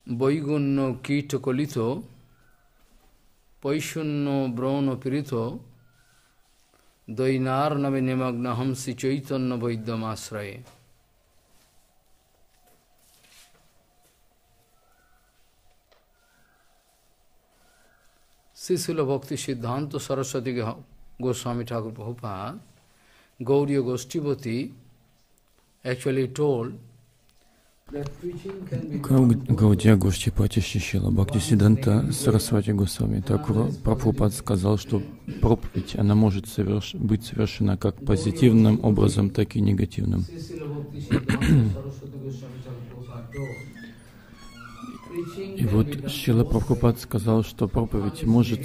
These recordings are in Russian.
বৈগুণ্য কীট কলিত পৈশূন্য ব্রণ পীড়িত দৈনার নবে নিমগ্ন হংসি চৈতন্য বৈদ্যমাশ্রয়ে। Srila Bhakti Siddhanta Saraswati Goswami Thakur Prabhupada, Gauriya Goshtipati, actually told that preaching can be done. Гаудия Гоштипати Шрила Бхактисиддханта Сарасвати Госвами Тхакур Прабхупад сказал, что проповедь, она может быть совершена как позитивным образом, так и негативным. И вот Шрила Прабхупад сказал, что проповедь может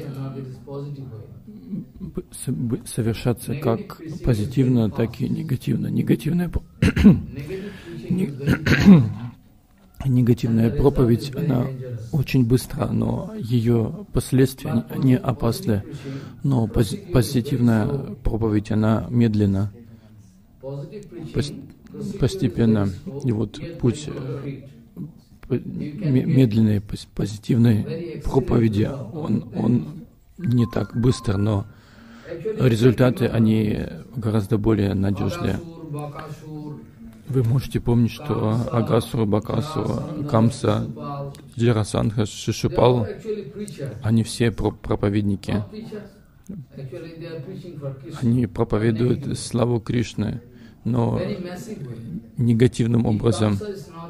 совершаться как позитивно, так и негативно. Негативная проповедь, она очень быстра, но ее последствия не опасны. Но позитивная проповедь, она медленно, постепенно. И вот путь медленной, позитивной проповеди, он не так быстр, но результаты, они гораздо более надежные. Вы можете помнить, что Агасура, Бакасура, Камса, Джарасандха, Шишупал, они все проповедники. Они проповедуют славу Кришны, но негативным образом.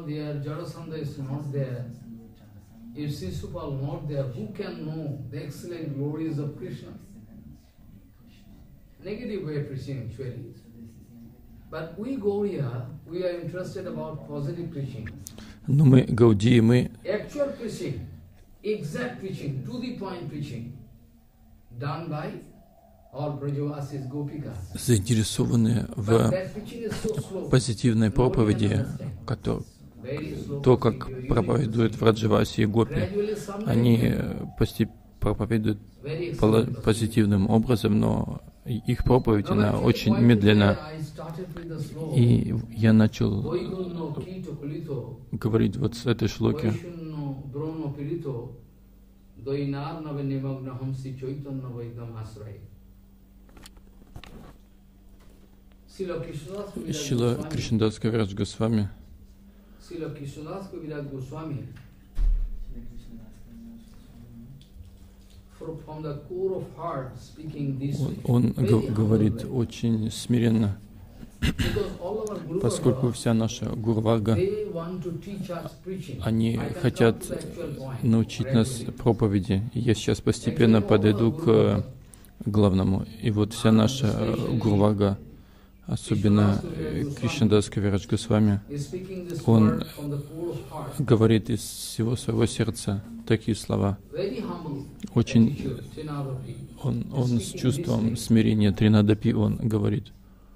Но мы, Гаудии, мы заинтересованы в позитивной проповеди, то, как проповедуют Враджаваси и Гопи. Они проповедуют позитивным образом, но их проповедь, она очень медленна. И я начал говорить вот с этой шлоки. Шрила Кришнадас Кавирадж Госвами он говорит очень смиренно, поскольку вся наша Гурварга, они хотят научить нас проповеди. И я сейчас постепенно подойду к главному. И вот вся наша Гурварга, особенно Кришнадас Кавирадж Госвами, он говорит из всего своего сердца такие слова. Очень он с чувством смирения, Тринадапи, он говорит.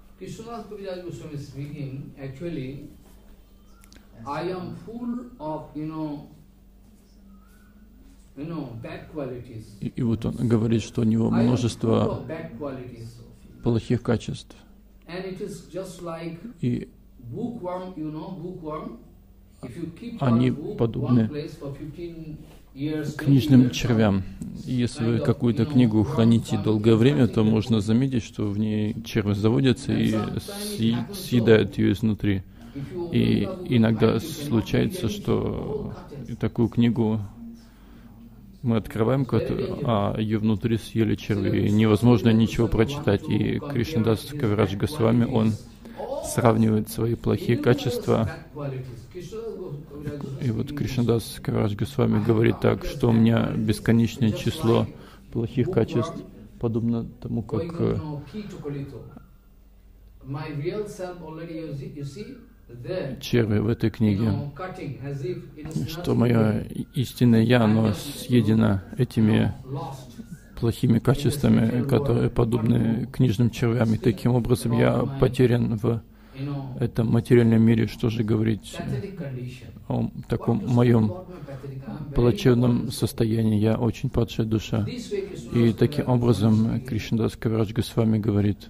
И вот он говорит, что у него множество плохих качеств. И они подобны книжным червям. Если вы какую-то книгу храните долгое время, то можно заметить, что в ней черви заводятся и съедают ее изнутри. И иногда случается, что такую книгу мы открываем, а ее внутри съели черви, и невозможно ничего прочитать. И Кришнадас Кавирадж Госвами, он сравнивает свои плохие качества. И вот Кришнадас Кавирадж Госвами говорит так, что у меня бесконечное число плохих качеств, подобно тому, как черви в этой книге, что мое истинное «я», оно съедено этими плохими качествами, которые подобны книжным червям. И таким образом я потерян в этом материальном мире. Что же говорить о таком моем плачевном состоянии? Я очень падшая душа. И таким образом Кришнадас Кавирадж Госвами говорит: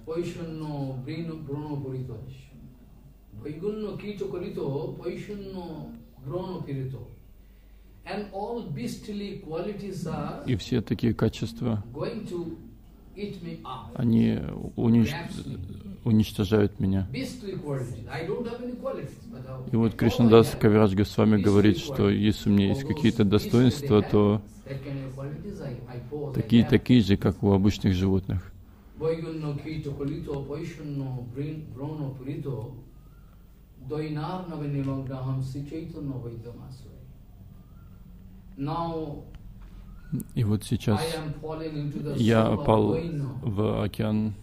И все такие качества, они уничтожают меня. И вот Кришнадас Кавирадж Госвами говорит, что если у меня есть какие-то достоинства, то такие же, как у обычных животных. И вот сейчас я попал в океан,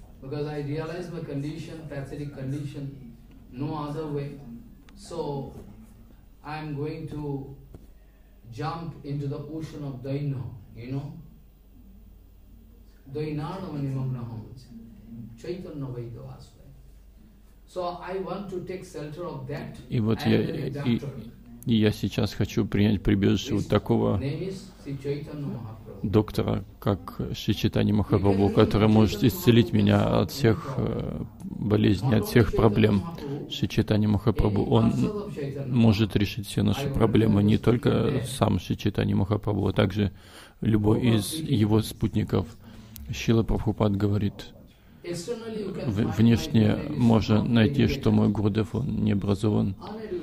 и вот я сейчас хочу принять прибежище вот такого доктора, как Шри Чайтанья Махапрабху, который может исцелить меня от всех болезней, от всех проблем. Шри Чайтанья Махапрабху, он может решить все наши проблемы, не только сам Шри Чайтанья Махапрабху, а также любой из его спутников. Шрила Прабхупад говорит, внешне можно найти, что мой Гурудев, он не образован,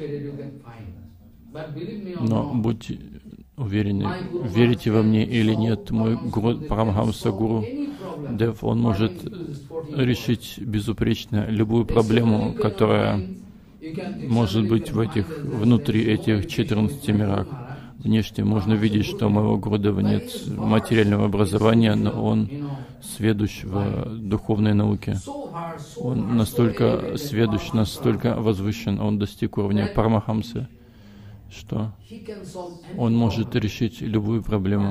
но будьте уверены, верите во мне или нет, мой Гуру, Парамахамса Гуру Дев, он может решить безупречно любую проблему, которая может быть внутри этих 14 мирах. Внешне можно видеть, что у моего Гурудева нет материального образования, но он сведущ в духовной науке. Он настолько сведущ, настолько возвышен, он достиг уровня Парамахамсы, что он может решить любую проблему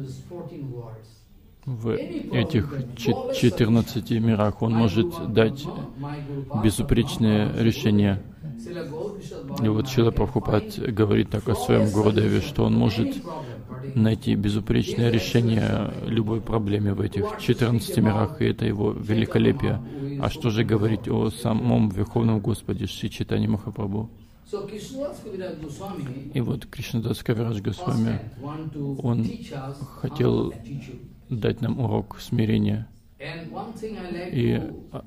в этих 14 мирах. Он может дать безупречное решение. И вот Шрила Прабхупад говорит так о своем Гурудеве, что он может найти безупречное решение любой проблеме в этих 14 мирах, и это его великолепие. А что же говорить о самом Верховном Господе Шри Чайтанья Махапрабху? И вот Кришнадас Кавирадж Госвами, он хотел дать нам урок смирения. И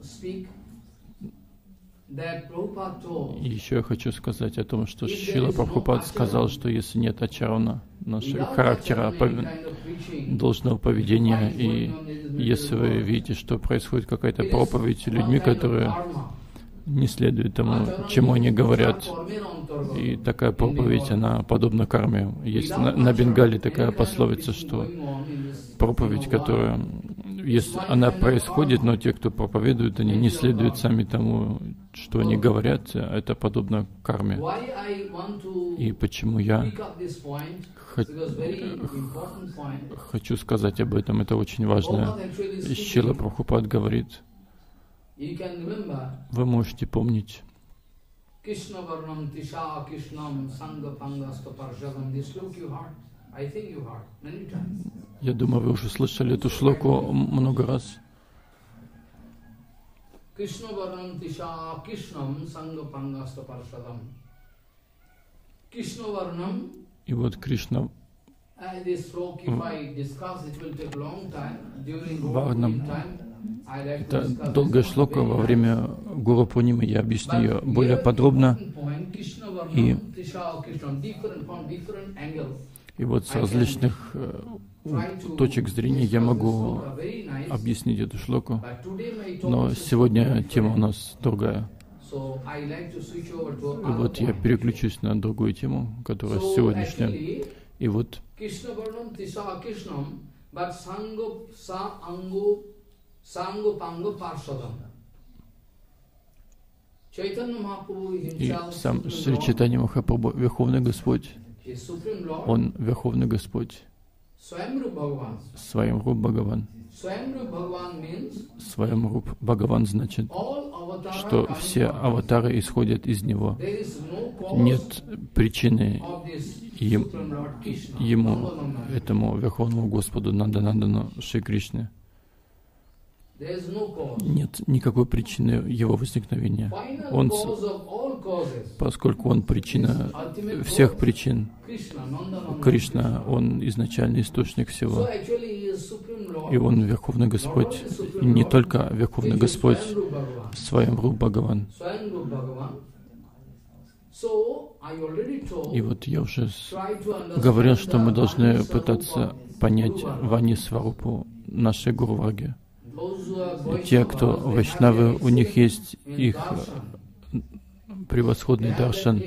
еще я хочу сказать о том, что Шрила Прабхупад сказал, что если нет ачарана, нашего характера, должного поведения, и если вы видите, что происходит какая-то проповедь людьми, которые не следуют тому, чему они говорят, и такая проповедь, она подобна карме. Есть на Бенгале такая пословица, что проповедь, которая, если она происходит, но те, кто проповедует, они не следуют сами тому, что они говорят, это подобно карме. И почему я хочу сказать об этом, это очень важно. Шрила Прабхупад говорит, вы можете помнить, я думаю, вы уже слышали эту шлоку много раз. И вот Кришна Варнам. Это долгая шлока, во время Гуру Пурнимы я объясню ее более подробно. И вот с различных точек зрения я могу объяснить эту шлоку, но сегодня тема у нас другая. И вот я переключусь на другую тему, которая сегодняшняя. И вот и сам Шри Чайтанья Махапрабху, Верховный Господь, Он Верховный Господь, Сваямруп Бхагаван. Сваямруп Бхагаван значит, что все аватары исходят из Него. Нет причины Ему, этому Верховному Господу Нанданандану Шри Кришне. Нет никакой причины Его возникновения. Он поскольку Он причина всех причин. Кришна, Он изначальный источник всего. И Он Верховный Господь. И не только Верховный Господь, Сваямруп Бхагаван. И вот я уже говорил, что мы должны пытаться понять Вани Сварупу нашей Гуру Варги. Те, кто вайшнавы, у них есть их превосходный даршан.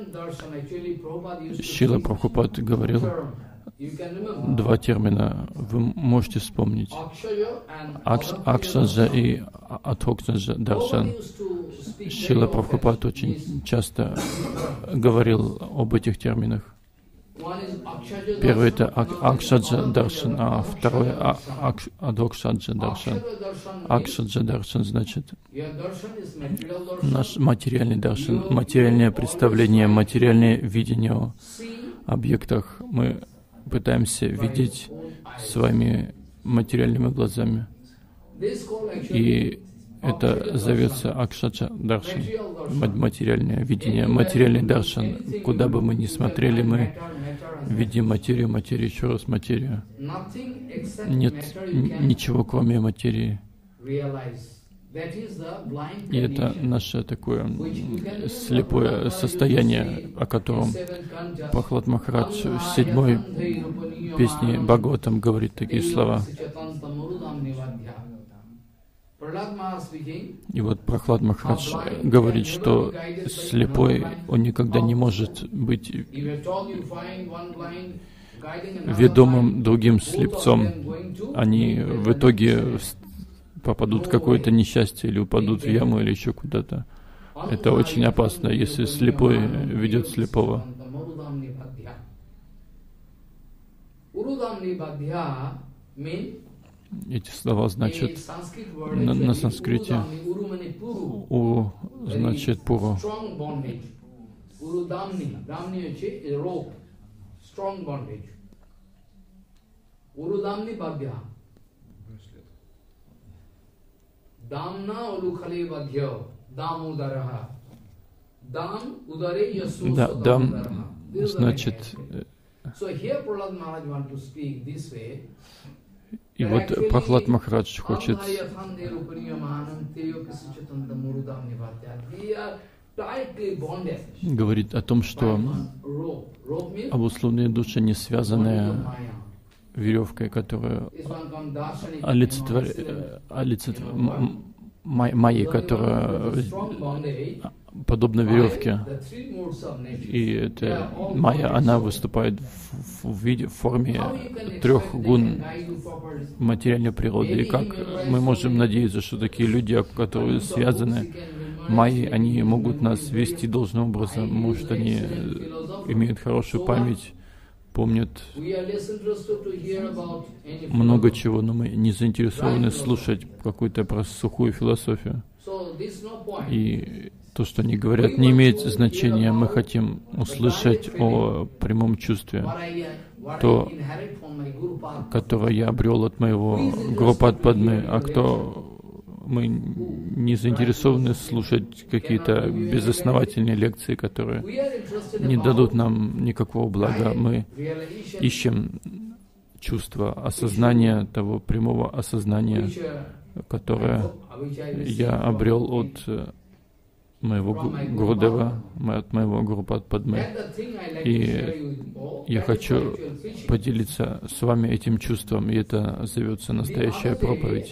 Шрила Прабхупад говорил два термина, вы можете вспомнить. Акшаджа и Адхокшаджа даршан. Шрила Прабхупад очень часто говорил об этих терминах. Первый — это Акшаджа даршан, а второй — Адхокшаджа даршан. Акшаджа даршан значит наш материальный даршан, материальное представление, материальное видение о объектах. Мы пытаемся видеть своими материальными глазами. И это зовется Акшаджа даршан, материальное видение, материальный даршан. Куда бы мы ни смотрели, мы видим материю, материю, еще раз материю. Нет ничего, кроме материи. И это наше такое слепое состояние, о котором Прахлад Махарадж в 7-й песне Бхагаватам говорит такие слова. И вот Прахлад Махарадж говорит, что слепой, он никогда не может быть ведомым другим слепцом. Они в итоге попадут в какое-то несчастье, или упадут в яму, или еще куда-то. Это очень опасно, если слепой ведет слепого. Эти слова значат на санскрите «уру» значит «пуру». Да, дам значит. И вот Прахлад Махарадж хочет говорит о том, что обусловленные души не связаны веревкой, которая майей, которая подобна веревке. И эта майя, она выступает в форме 3 гун материальной природы. И как мы можем надеяться, что такие люди, которые связаны майей, они могут нас вести должным образом? Может, они имеют хорошую память, помнят много чего, но мы не заинтересованы слушать какую-то просто сухую философию. И то, что они говорят, не имеет значения. Мы хотим услышать о прямом чувстве, то, которое я обрел от моего Гурупад Падмы, а кто мы не заинтересованы слушать какие-то безосновательные лекции, которые не дадут нам никакого блага. Мы ищем чувство осознания, того прямого осознания, которое я обрел от моего Гурудева, от моего Гурупад Падмы. И я хочу поделиться с вами этим чувством, и это зовется настоящая проповедь.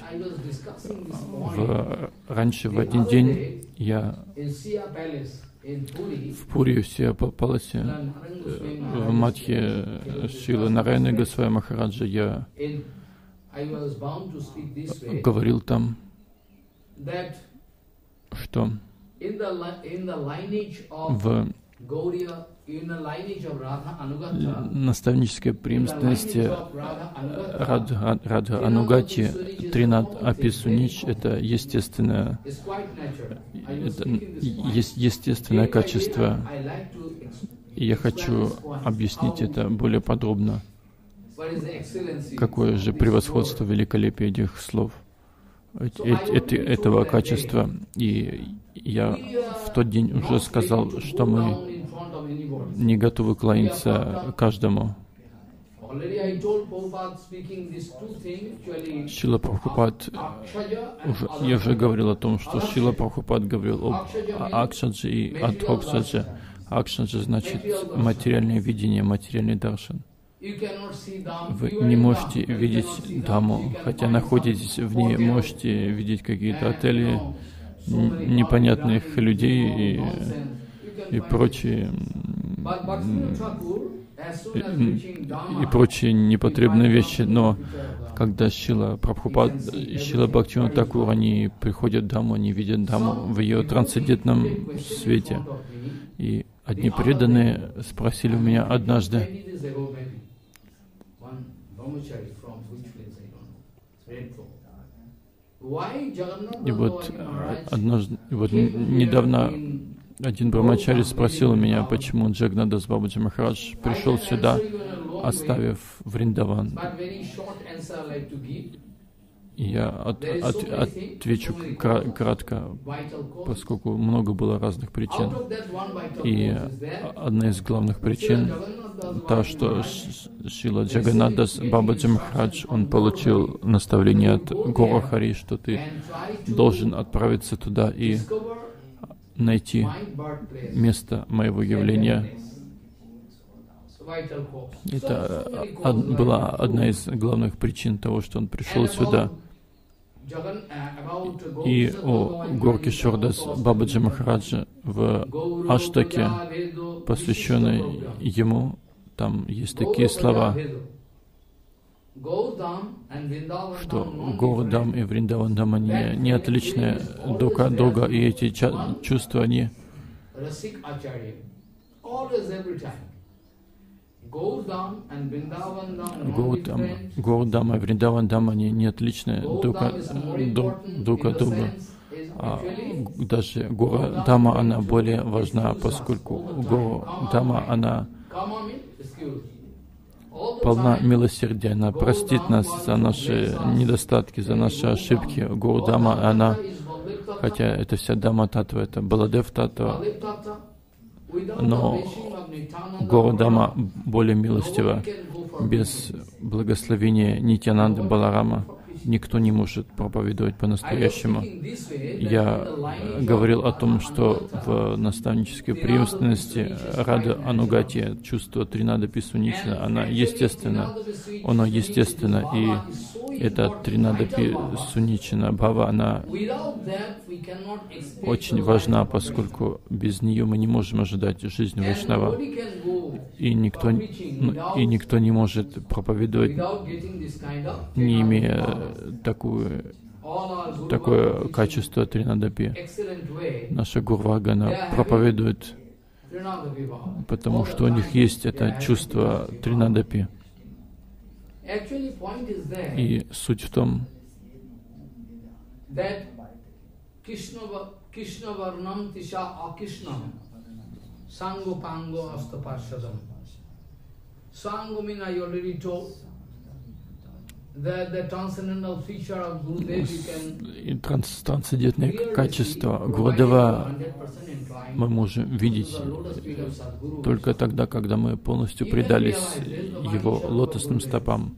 Раньше в один день я в Пури, в Сия Паласе, в Мадхе Шрилы Нараяны Госвами Махараджа, я говорил там, что в наставнической преемственности Радха Анугати Тринад Аписунич — это естественное качество. И я хочу объяснить это более подробно. Какое же превосходство, великолепие этих слов. этого качества. И я в тот день уже сказал, что мы не готовы кланяться каждому. Шрила Прабхупад, я уже говорил о том, что Шрила Прабхупад говорил об Акшаджи и Адхокшаджи. Акшаджи значит материальное видение, материальный даршан. Вы не можете видеть Дhammu, хотя находитесь в ней, можете видеть какие-то отели, непонятных людей и прочие непотребные вещи, но когда Шрила Прабхупад и Шрила Бхактивинода Тхакур, они приходят в Дhammu, они видят Дhammu в ее трансцендентном свете. И одни преданные спросили у меня однажды, и вот однажды, недавно один брамачари спросил у меня, почему Джагнадас Бабаджи Махарадж пришел сюда, оставив Вриндаван. И я отвечу кратко, поскольку много было разных причин. И одна из главных причин та, что Шрила Джаганнадас Бабаджи Махарадж, он получил наставление от Гора Хари, что ты должен отправиться туда и найти место моего явления. Это была одна из главных причин того, что он пришел сюда. И о Горкишордас Бабаджи Махараджа в Аштаке, посвященной ему, там есть такие слова, что Гаудам и Вриндавандам, они не отличны друг от друга, и эти чувства, они Гаудам и Вриндавандам, они не отличны друг от друга. А даже Гора-дама, она более важна, поскольку Гора-дама, она полна милосердия, она простит нас за наши недостатки, за наши ошибки. Гора-дама, она, хотя это вся Дама-татва, это Баладев-татва, но Гора-дама более милостива. Без благословения Нитьянанды Баларама никто не может проповедовать по-настоящему. Я говорил о том, что в наставнической преемственности Рада Анугати, чувство Тринадапи Сунична, оно естественно, и эта Тринадапи Сунична Бхава, она очень важна, поскольку без нее мы не можем ожидать жизнь Вайшнава, и никто не может проповедовать, не имея такое качество Тринадапи. Наша Гурварга проповедует, потому что у них есть это чувство Тринадапи. И суть в том, трансцендентное качество Гурудева мы можем видеть только тогда, когда мы полностью предались его лотосным стопам.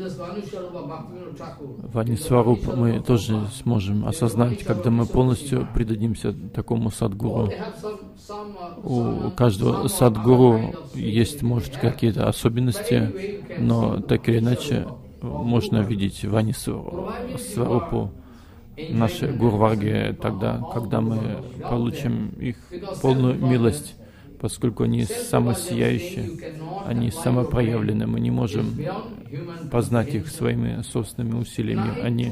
Ванисварупа мы тоже сможем осознать, когда мы полностью предадимся такому садгуру. У каждого садгуру есть, может, какие-то особенности, но так или иначе можно видеть Ванисварупу нашей Гурварги тогда, когда мы получим их полную милость, поскольку они самосияющие, они самопроявлены, мы не можем познать их своими собственными усилиями. Они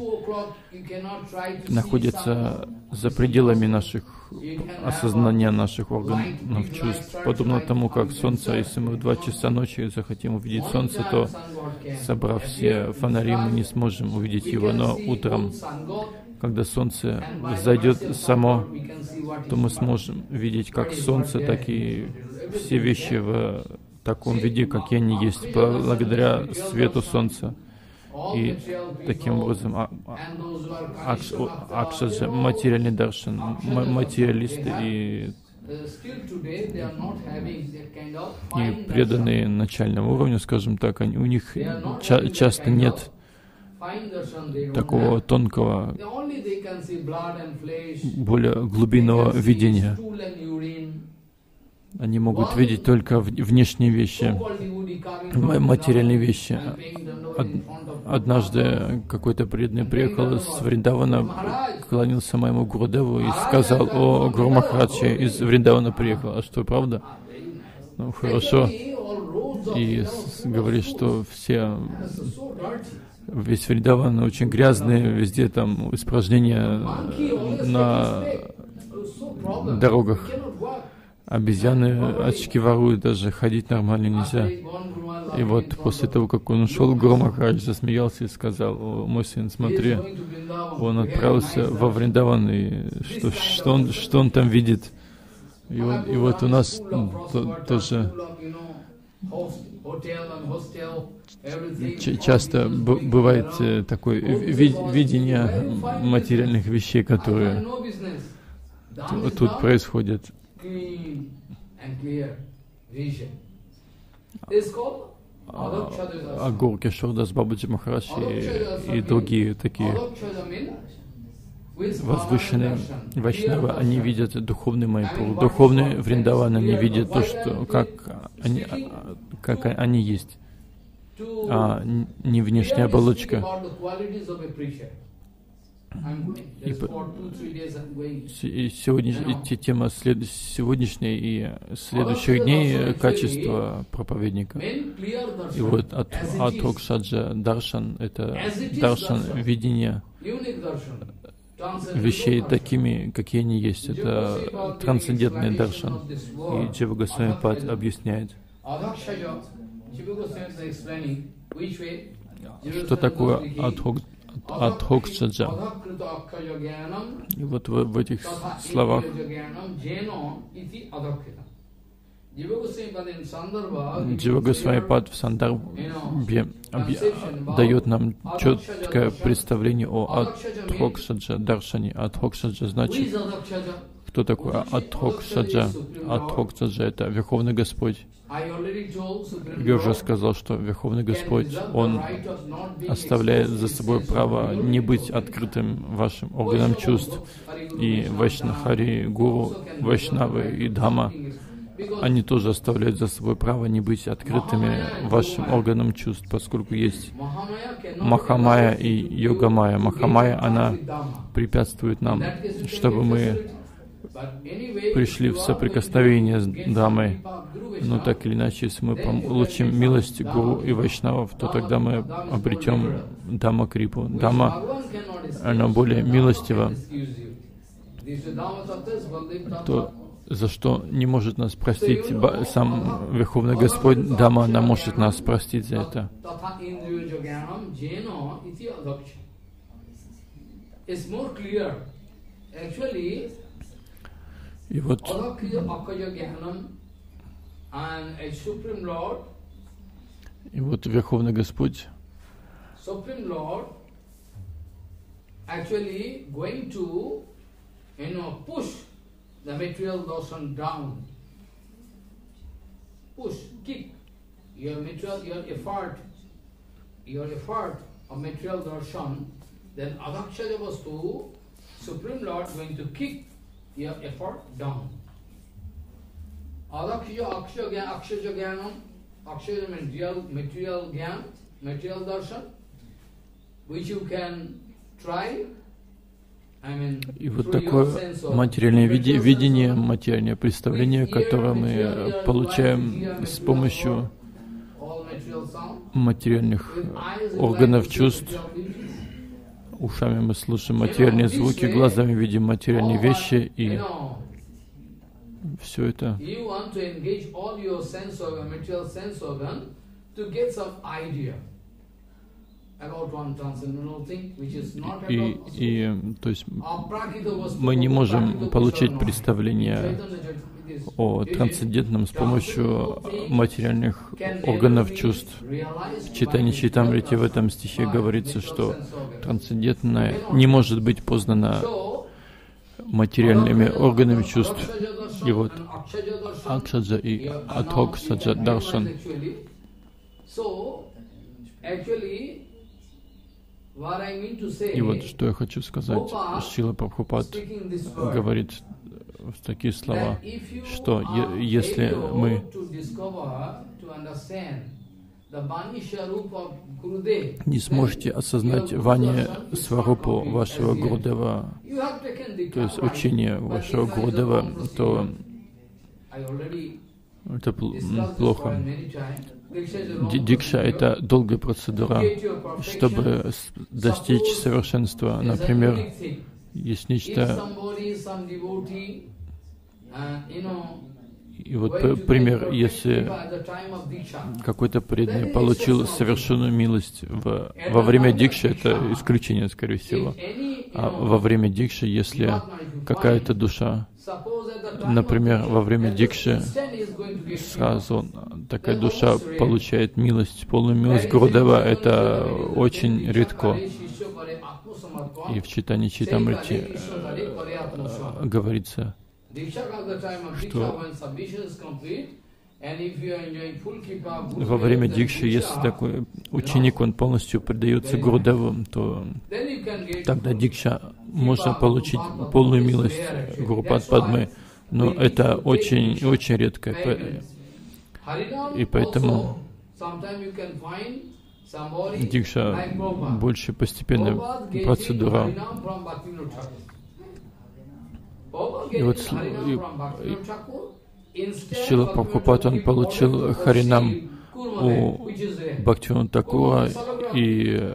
находятся за пределами наших осознания, наших органов чувств. Подобно тому, как солнце, если мы в 2 часа ночи захотим увидеть солнце, то, собрав все фонари, мы не сможем увидеть его, но утром, когда солнце взойдет само, то мы сможем видеть как солнце, так и все вещи в таком виде, какие они есть, благодаря свету солнца. И таким образом Акшаджа, материальный даршан, материалисты и преданные начального уровня, скажем так, у них часто нет такого тонкого, более глубинного видения. Они могут видеть только внешние вещи, материальные вещи. Однажды какой-то преданный приехал из Вриндавана, клонился моему Гурудеву и сказал: «О, Гуру Махарадж, из Вриндавана приехал». А что, правда? Ну, хорошо. И говорит, что весь Вриндаван очень грязный, везде там испражнения на дорогах. Обезьяны очки воруют, даже ходить нормально нельзя. И вот после того, как он ушел, Гуру Махарадж засмеялся и сказал: «О, мой сын, смотри, он отправился во Вриндаван, и что он там видит?» И вот у нас тоже часто бывает такое видение материальных вещей, которые тут происходят. Гаур Кишор Дас Бабаджи Махарадж и другие такие возвышенные вайшнавы, они видят духовный Майяпур, духовный Вриндаван, они видят то, что как они есть, а не внешняя оболочка. И тема сегодняшней и следующих дней — качество проповедника. И вот Адхокшаджа Даршан — это даршан видения вещей такими, какие они есть. Это трансцендентный даршан. И Джива Госвами Пад объясняет, что такое Адхокшаджа. И вот в этих словах Джива Госвами Пад в Сандарбхе дает нам четкое представление о Адхокшаджа Даршане. Адхокшаджа значит, кто такой Адхокшаджа? Адхокшаджа — это Верховный Господь. Я уже сказал, что Верховный Господь, Он оставляет за собой право не быть открытым вашим органам чувств. И Вайшнахари, Гуру, Вайшнавы и Дхамма, они тоже оставляют за собой право не быть открытыми вашим органам чувств, поскольку есть Махамая и Йогамая. Махамая, она препятствует нам, чтобы мы пришли в соприкосновение с Дхаммой. Но так или иначе, если мы получим милость Гуру и Вайшнавов, то тогда мы обретем Дхамма-крипу. Дхамма, она более милостива, то, за что не может нас простить сам Верховный Господь. Дхамма, она может нас простить за это. И вот Верховный Господь the material darshan down. Push, kick your effort of material darshan, then Adhakshaja Vastu, Supreme Lord, going to kick your effort down. Adhakshaja Gyanam, Akshaja material Gyan, material darshan, which you can try. И вот такое материальное видение, материальное представление, которое мы получаем с помощью материальных органов чувств. Ушами мы слушаем материальные звуки, глазами видим материальные вещи, и все это то есть мы не можем получить представление о трансцендентном с помощью материальных органов чувств. В Чайтанья Чайтамрите в этом стихе говорится, что трансцендентное не может быть познано материальными органами чувств. И вот Акшаджа и Адхокшаджа Даршан. И вот что я хочу сказать. Шрила Прабхупад говорит в такие слова, что если мы не сможете осознать Вани Сварупу вашего Гурудева, то есть учение вашего Гурудева, то это плохо. Дикша — это долгая процедура, чтобы достичь совершенства. Например, есть нечто... И вот пример, если какой-то преданный получил совершенную милость во время дикши, это исключение, скорее всего. А во время дикши, если какая-то душа, например, во время дикши сразу такая душа получает милость, полную милость Гурудева, это очень редко. И в Чайтанья Чайтамрите говорится, что во время дикши, если такой ученик, он полностью предается Гурудеву, то тогда дикша можно получить полную милость Гурупад Падмы, но это очень редко. И поэтому дикша больше постепенная процедура. И вот Шрила Прабхупад, он получил Харинам у Бхактивинода Такура и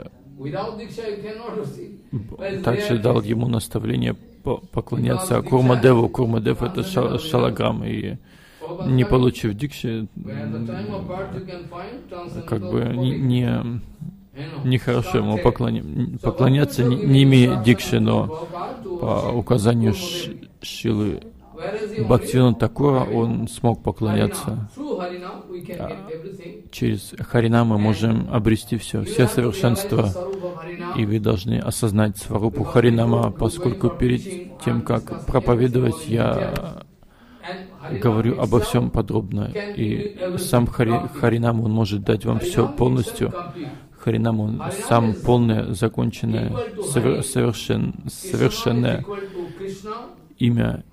также дал ему наставление поклоняться Курмадеву. Курмадев — это шалаграм, и не получив дикши, как бы нехорошо ему поклоняться, не имея дикши, но по указанию Шрилы Бхактивинода Такура он смог поклоняться. Через Харинам мы можем обрести все совершенства. И вы должны осознать Сварупу Харинама, поскольку перед тем, как проповедовать, я говорю обо всем подробно. И сам Харинам, он может дать вам все полностью. Харинам, он сам полное, законченное, совершенное имя.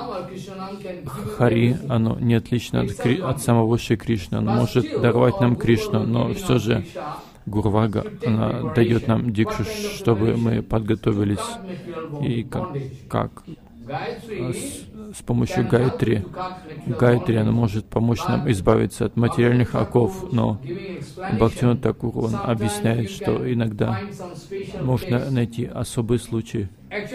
Хари, оно не отлично от самого Шри Кришны. Он может даровать нам Кришну, но все же Гурвага, она дает нам дикшу, чтобы мы подготовились. И как? С помощью Гайатри. Гайатри, она может помочь нам избавиться от материальных оков, но Бхактивинода Такур, он объясняет, что иногда можно найти особые случаи.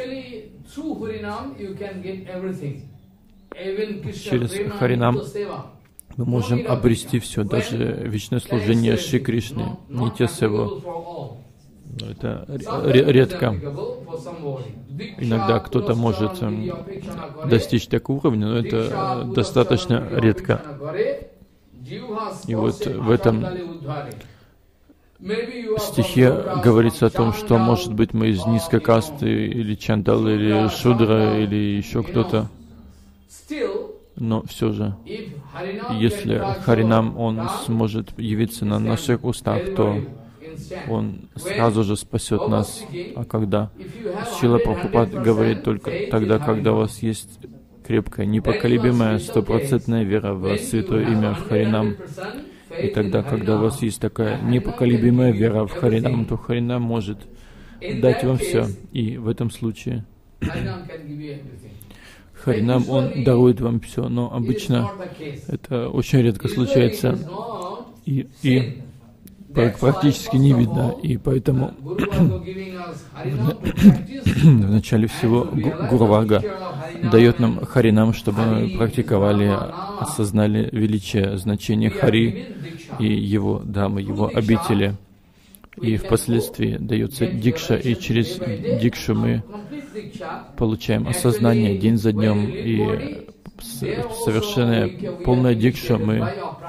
Через Харинам мы можем обрести все, даже вечное служение Шри Кришны, Нитья Сева. Это редко. Иногда кто-то может достичь такого уровня, но это достаточно редко. И вот в этом стихе говорится о том, что, может быть, мы из низкой касты, или чандалы, или шудра, или еще кто-то. Но все же, если Харинам, он сможет явиться на наших устах, то он сразу же спасет нас. А когда? Шрила Прабхупад говорит только тогда, когда у вас есть крепкая, непоколебимая, стопроцентная вера в святое имя, в Харинам. И тогда, когда у вас есть такая непоколебимая вера в Харинам, то Харинам может дать вам все. И в этом случае Харинам, он дарует вам все, но обычно это очень редко случается и практически не видно, и поэтому в начале всего Гурвага дает нам Харинам, чтобы мы практиковали, осознали величие, значение Хари и его дамы, его обители. И впоследствии дается дикша, и через дикшу мы получаем осознание день за днем, и совершенная полная дикша, мы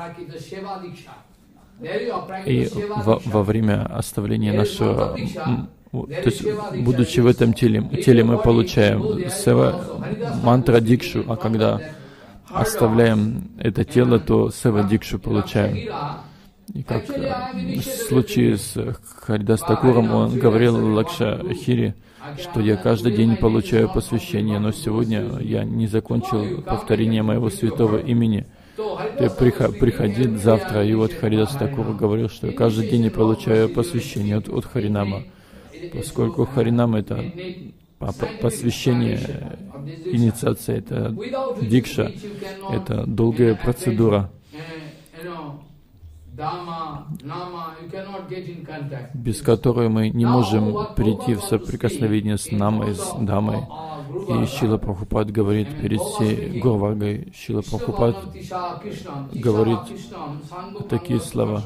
и во время оставления нашего, то есть, будучи в этом теле мы получаем сева мантра дикшу, а когда оставляем это тело, то сева дикшу получаем. И как в случае с Харидас Такуром, он говорил Лакшахири, что я каждый день получаю посвящение, но сегодня я не закончил повторение моего святого имени. Ты приходи завтра. И вот Харидас Такур говорил, что я каждый день я получаю посвящение от Харинама. Поскольку Харинам — это посвящение, инициация, это дикша, это долгая процедура, без которой мы не можем прийти в соприкосновение с намой, с дамой. И Шрила Прабхупад говорит перед всей Гурваргой, Шрила Прабхупад говорит такие слова.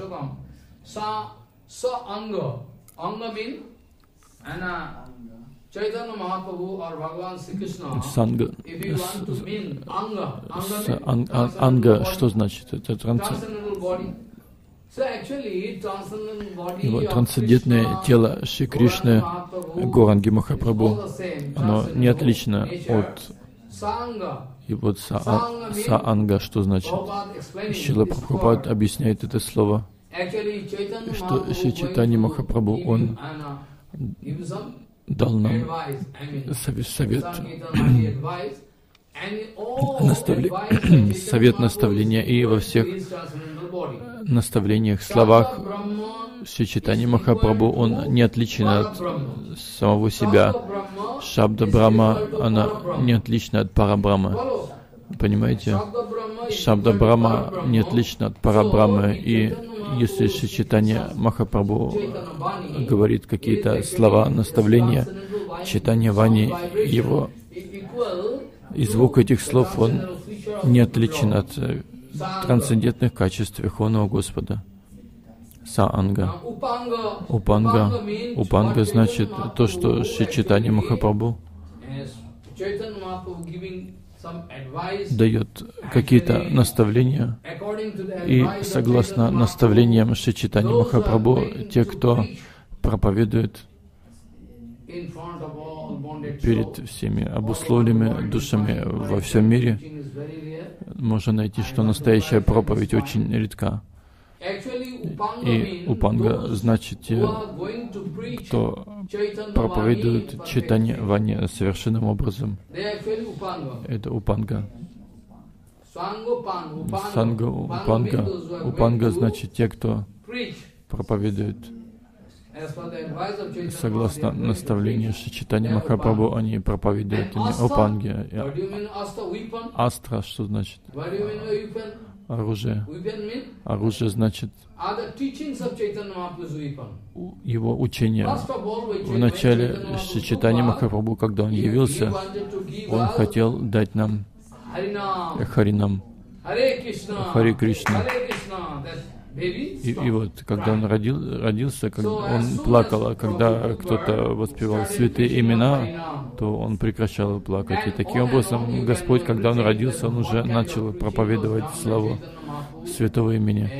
Санга. Анга, что значит? Это его трансцендентное тело Шри Кришны, Гауранги Махапрабху, оно не отлично от... И вот Саанга, что значит? Шрила Прабхупад объясняет это слово, что Шри Чайтанья Махапрабху, он дал нам совет, совет наставления, и во всех наставлениях, словах Шри Чайтанья Махапрабху, он не отличен от самого себя. Шабда Брахма, она не отлична от Парабрахмы. Понимаете? Шабда Брахма не отлична от Парабрахмы. И если Шри Чайтанья Махапрабху говорит какие-то слова, наставления, Чайтанья Вани, его, и звук этих слов, он не отличен от трансцендентных качеств Верховного Господа. Саанга. Упанга значит то, что Шри Чайтанья Махапрабху дает какие-то наставления, и согласно наставлениям Шри Чайтанья Махапрабху, те, кто проповедует перед всеми обусловленными душами во всем мире, можно найти, что настоящая проповедь очень редка. И Упанга значит те, кто проповедует Чайтанья Вани совершенным образом. Это Упанга. Санга Упанга. Упанга значит те, кто проповедует. Согласно наставлению Шри Чайтанья Махапрабху, они проповедуют Упанги. Астра, что значит? Оружие. Оружие значит его учение. Вначале Шри Чайтанья Махапрабху, когда он явился, он хотел дать нам Харинам, Харе Кришна. И вот, когда он родился, когда он плакал, а когда кто-то воспевал святые имена, то он прекращал плакать. И таким образом, Господь, когда он родился, он уже начал проповедовать славу святого имени.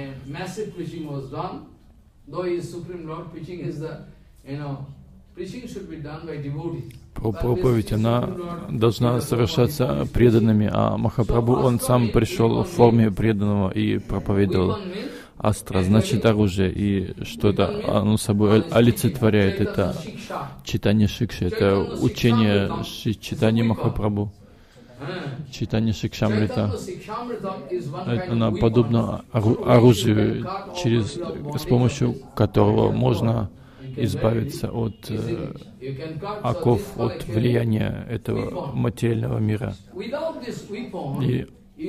Проповедь, она должна совершаться преданными, а Махапрабху, он сам пришел в форме преданного и проповедовал. Астра значит оружие, и что-то оно собой олицетворяет. Это читание Шикши, это учение Чайтаньи Махапрабху. Читание Шикшамрита, она подобна оружию, с помощью которого можно избавиться от оков, от влияния этого материального мира. И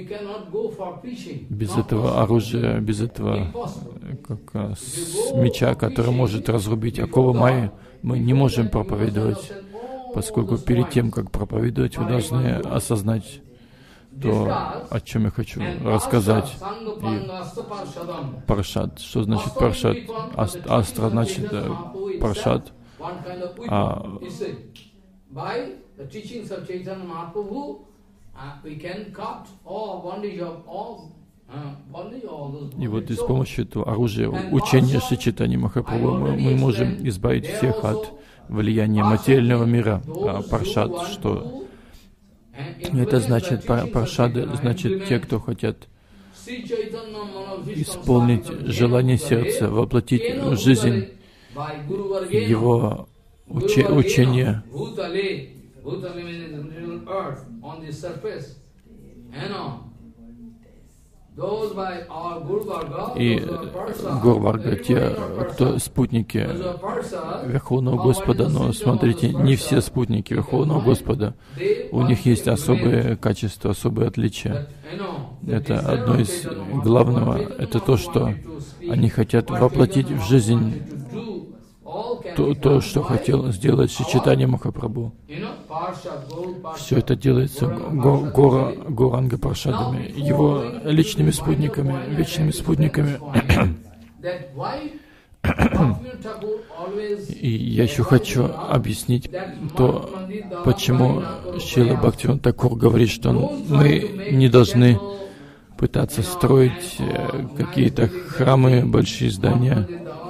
без этого оружия, без этого меча, который может разрубить оковы Майи, мы не можем проповедовать, поскольку перед тем, как проповедовать, вы должны осознать то, о чем я хочу рассказать. И паршат. Что значит паршат? Астра значит паршат. И вот с помощью этого оружия учения Шри Чайтаньи Махапрабху мы можем избавить всех от влияния материального мира. Паршад, что это значит? Паршады значит те, кто хотят исполнить желание сердца, воплотить в жизнь его учение. И Гурварга, те, кто спутники Верховного Господа, но смотрите, не все спутники Верховного Господа, у них есть особые качества, особые отличия. Это одно из главного, это то, что они хотят воплотить в жизнь то, что хотел сделать Шри Чайтанья Махапрабху. Все это делается Гауранга Паршадами, его личными спутниками, вечными спутниками. И я еще хочу объяснить то, почему Шрила Бхактивинода Тхакур говорит, что мы не должны пытаться строить какие-то храмы, большие здания.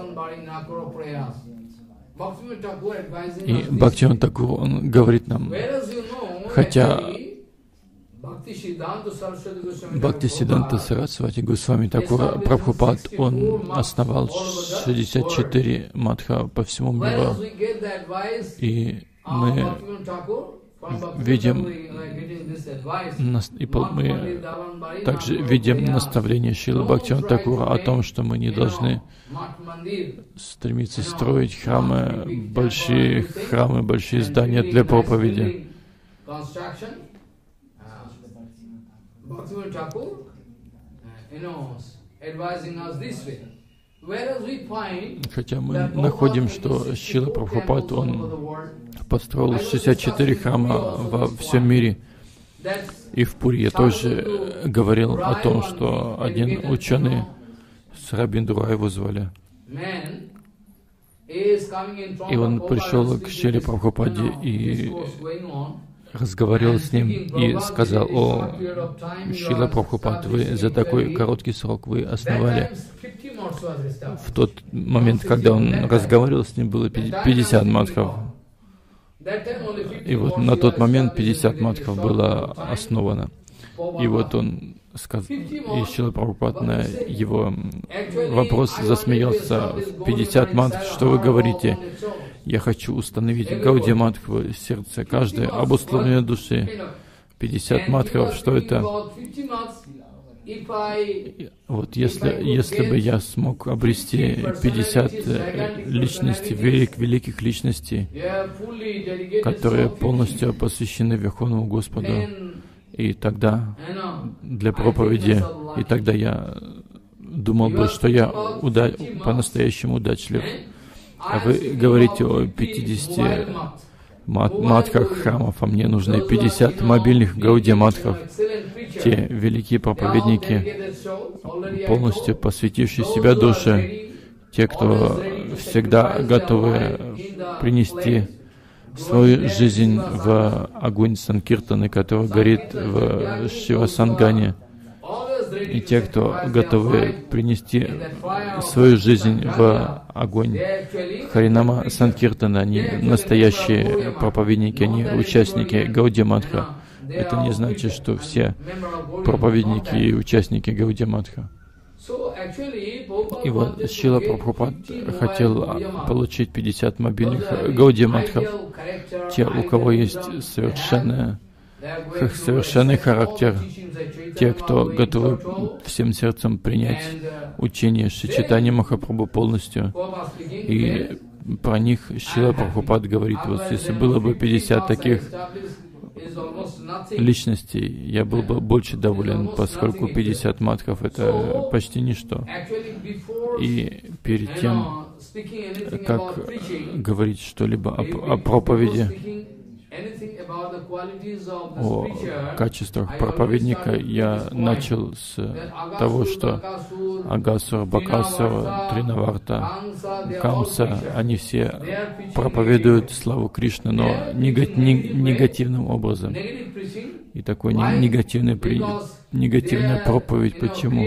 И Бхактивинода Тхакур, он говорит нам, хотя Бхактисиддханта Сарасвати Госвами Тхакур Прабхупад, он основал 64 мадха по всему миру. И мы видим, мы также видим наставление Шрилы Бхактивинода Тхакура о том, что мы не должны стремиться строить храмы, большие здания для проповеди. Хотя мы находим, что Шрила Прабхупад, он построил 64 храма во всем мире. И в Пури я тоже говорил о том, что один ученый, Сарабиндура его звали, и он пришел к Шриле Прабхупаде и разговаривал с ним и сказал: «О, Шрила Прабхупад, вы за такой короткий срок вы основали». В тот момент, когда он разговаривал с ним, было 50 мадхов. И вот на тот момент 50 мадхов было основано. И вот он сказал, и Шрила Прабхупад на его вопрос засмеялся: «50 мадх, что вы говорите? Я хочу установить Гаудия мадх в сердце каждой обусловленной души. 50 мадхов, что это?» Вот если бы я смог обрести 50 личностей, великих личностей, которые полностью посвящены Верховному Господу, и тогда для проповеди, и тогда я думал бы, что я по-настоящему удачлив. А вы говорите о 50 мадхах храмов, а мне нужны 50 мобильных Гаудия мадхов. Те великие проповедники, полностью посвятившие себя душе, те, кто всегда готовы принести свою жизнь в огонь Санкиртаны, который горит в Шива-Сангане, и те, кто готовы принести свою жизнь в огонь Харинама Санкиртана, они настоящие проповедники, они участники Гаудия мадха. Это не значит, что все проповедники и участники Гаудия мадха. И вот Шрила Прабхупад хотел получить 50 мобильных Гаудия мадхов, те, у кого есть совершенный характер, те, кто готовы всем сердцем принять учение Шри Чайтаньи Махапрабху полностью. И про них Шрила Прабхупад говорит: вот если было бы 50 таких личностей, я был бы больше доволен, поскольку 50 мадхов — это почти ничто. И перед тем, как говорить что-либо о проповеди, о качествах проповедника, я начал с того, что Агасура, Бакасура, Тринаварта, Камса, они все проповедуют славу Кришны, но негативным образом. И такой негативная проповедь. Почему?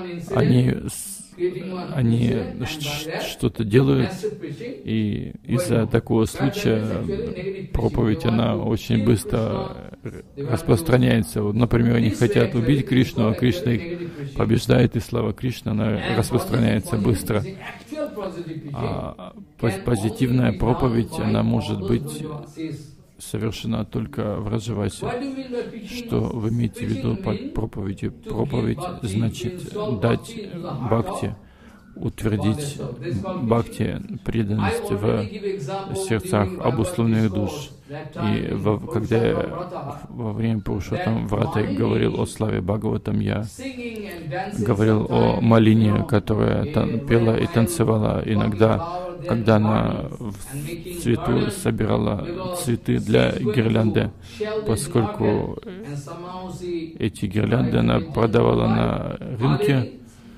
Они что-то делают, и из-за такого случая проповедь, она очень быстро распространяется. Вот, например, они хотят убить Кришну, а Кришна их побеждает, и слава Кришны, она распространяется быстро. А позитивная проповедь, она может быть совершена только в Раджавасе. Что вы имеете в виду под проповедью? Проповедь значит дать бхакти, утвердить бхакти, преданность в сердцах обусловленных душ. И когда я во время Пурушоттам Врата говорил о славе Бхагаватам, я говорил о Малине, которая пела и танцевала иногда, когда она в цвету собирала цветы для гирлянды, поскольку эти гирлянды она продавала на рынке.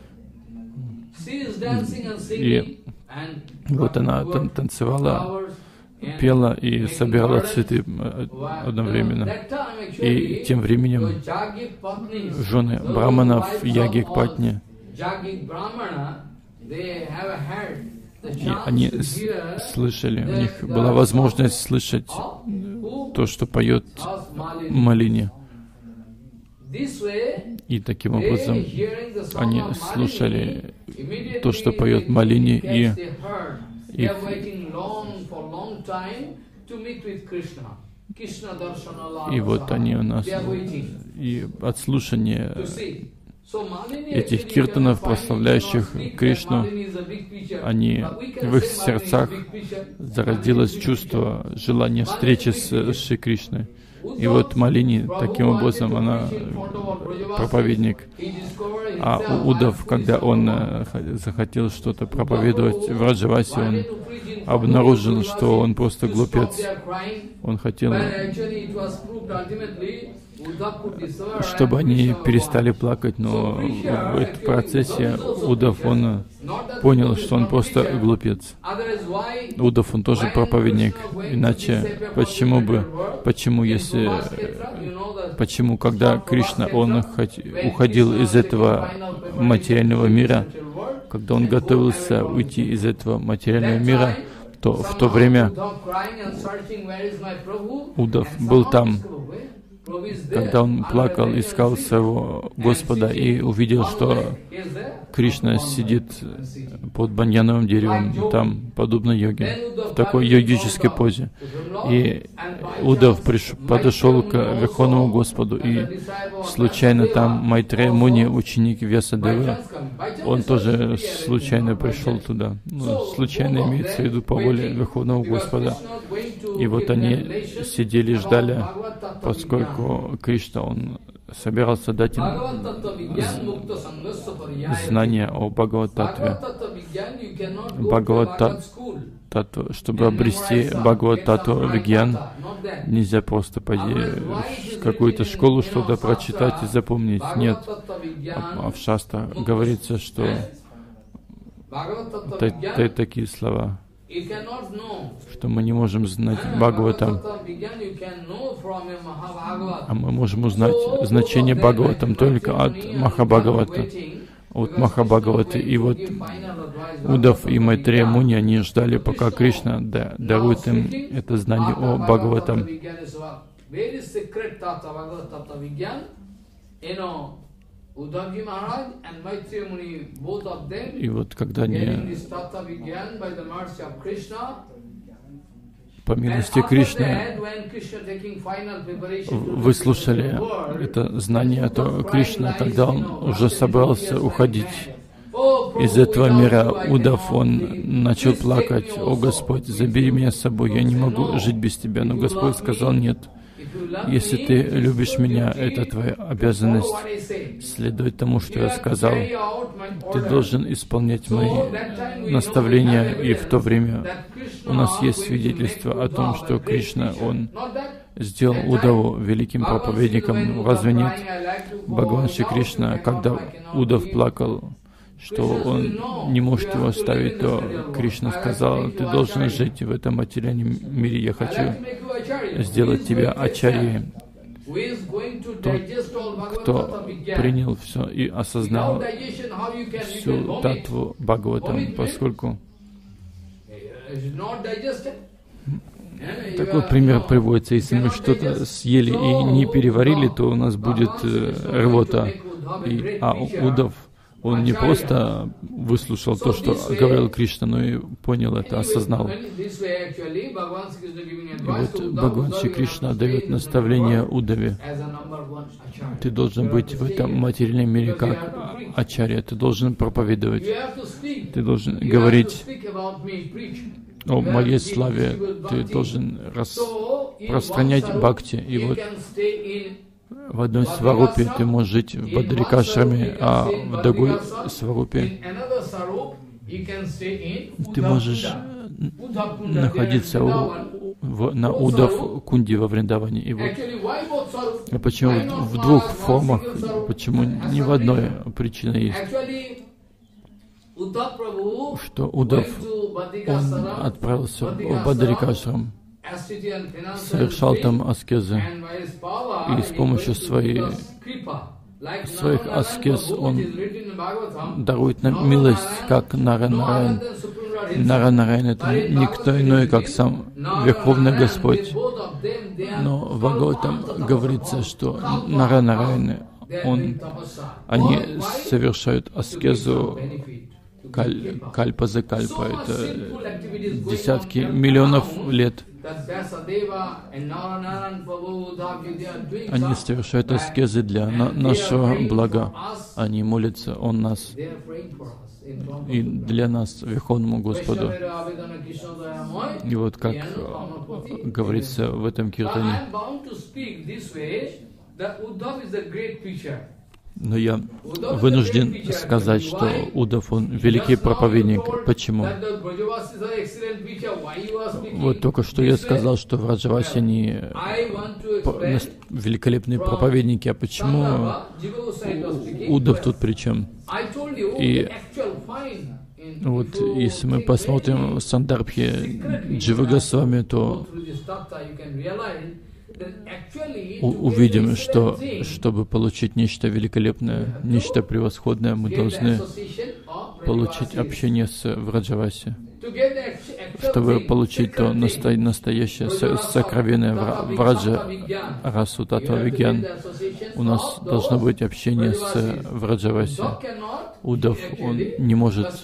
И вот она танцевала, пела и собирала цветы одновременно. И тем временем жены браманов, ягик-патни, и они слышали, у них была возможность слышать то, что поет Малине. И таким образом они слушали то, что поет Малине, и вот они у нас, и от слушания этих киртанов, прославляющих Кришну, в их сердцах зародилось чувство, желание встречи с Шри Кришной. И вот Малини, таким образом, она проповедник. А Удав, когда он захотел что-то проповедовать в Раджавасе, он обнаружил, что он просто глупец. Он хотел, чтобы они перестали плакать, но в этом процессе Удав, он понял, что он просто глупец. Удав, он тоже проповедник. Иначе, почему, когда Кришна, он уходил из этого материального мира, когда он готовился уйти из этого материального мира, то в то время Удав был там, когда он плакал, искал своего Господа и увидел, что Кришна сидит под баньяновым деревом, там, подобно йоге, в такой йогической позе. И Удав подошел к Верховному Господу, и случайно там Майтрея Муни, ученик Вьясадевы, он тоже случайно пришел туда. Случайно имеется в виду по воле Верховного Господа. И вот они сидели и ждали, поскольку Кришна, он собирался дать им знания о Бхагават-татве. Чтобы обрести Бхагават-татву Вигьян, нельзя просто пойти в какую-то школу что-то прочитать и запомнить. Нет. А в Шастра говорится, что такие слова, что мы не можем знать Бхагаватам, а мы можем узнать значение Бхагаватам только от Махабхагавата, от Махабхагаваты. И вот Удав и Майтрея Муни, они ждали, пока Кришна дарует им это знание о Бхагаватам. И вот когда они, по милости Кришны, выслушали это знание, то Кришна, когда он уже собрался уходить из этого мира, Удав, он начал плакать: «О Господь, забери меня с собой, я не могу жить без Тебя». Но Господь сказал: «Нет, если ты любишь меня, это твоя обязанность следовать тому, что я сказал. Ты должен исполнять мои наставления». И в то время у нас есть свидетельство о том, что Кришна, он сделал Удаву великим проповедником. Разве нет? Бхагаван Шри Кришна, когда Удав плакал, что он не может его оставить, то Кришна сказал: «Ты должен жить в этом материальном мире, я хочу сделать тебя ачарьей». кто принял все и осознал всю татву Бхагаватам, поскольку такой пример приводится, если мы что-то съели и не переварили, то у нас будет рвота. А Удав, он не просто выслушал то, что говорил Кришна, но и понял это, осознал. И вот Бхагаван Шри Кришна дает наставление Удаве. Ты должен быть в этом материальном мире как ачарья, ты должен проповедовать, ты должен говорить о моей славе, ты должен распространять бхакти. И вот в одной сварупе ты можешь жить в Бадрикашраме, а в другой сварупе ты можешь находиться на Удав Кунди во Вриндаване. И вот почему в двух формах, почему не в одной? Причина есть, что Удав, он отправился в Бадрикашрам, совершал там аскезы, и с помощью своих аскез он дарует нам милость, как Нарайан. Нарайан — это никто иной, как сам Верховный Господь. Но в Бхагаватам говорится, что Нарайаны, они совершают аскезу кальпа за кальпа, это десятки миллионов лет. Они совершают аскезы для нашего блага. Они молятся о нас и для нас, Верховному Господу. И вот как говорится в этом киртане. Но я вынужден сказать, что Удав, он великий проповедник. Почему? Вот только что я сказал, что Враджаваси они великолепные проповедники. А почему Удав тут при чем? И вот если мы посмотрим в Сандарбхе Джива Госвами, то увидим, что чтобы получить нечто великолепное, нечто превосходное, мы должны получить общение с Враджаваси. Чтобы получить то настоящее, сокровенное Враджа Расу Татва Вигьян, у нас должно быть общение с Враджаваси. Удав, он не может...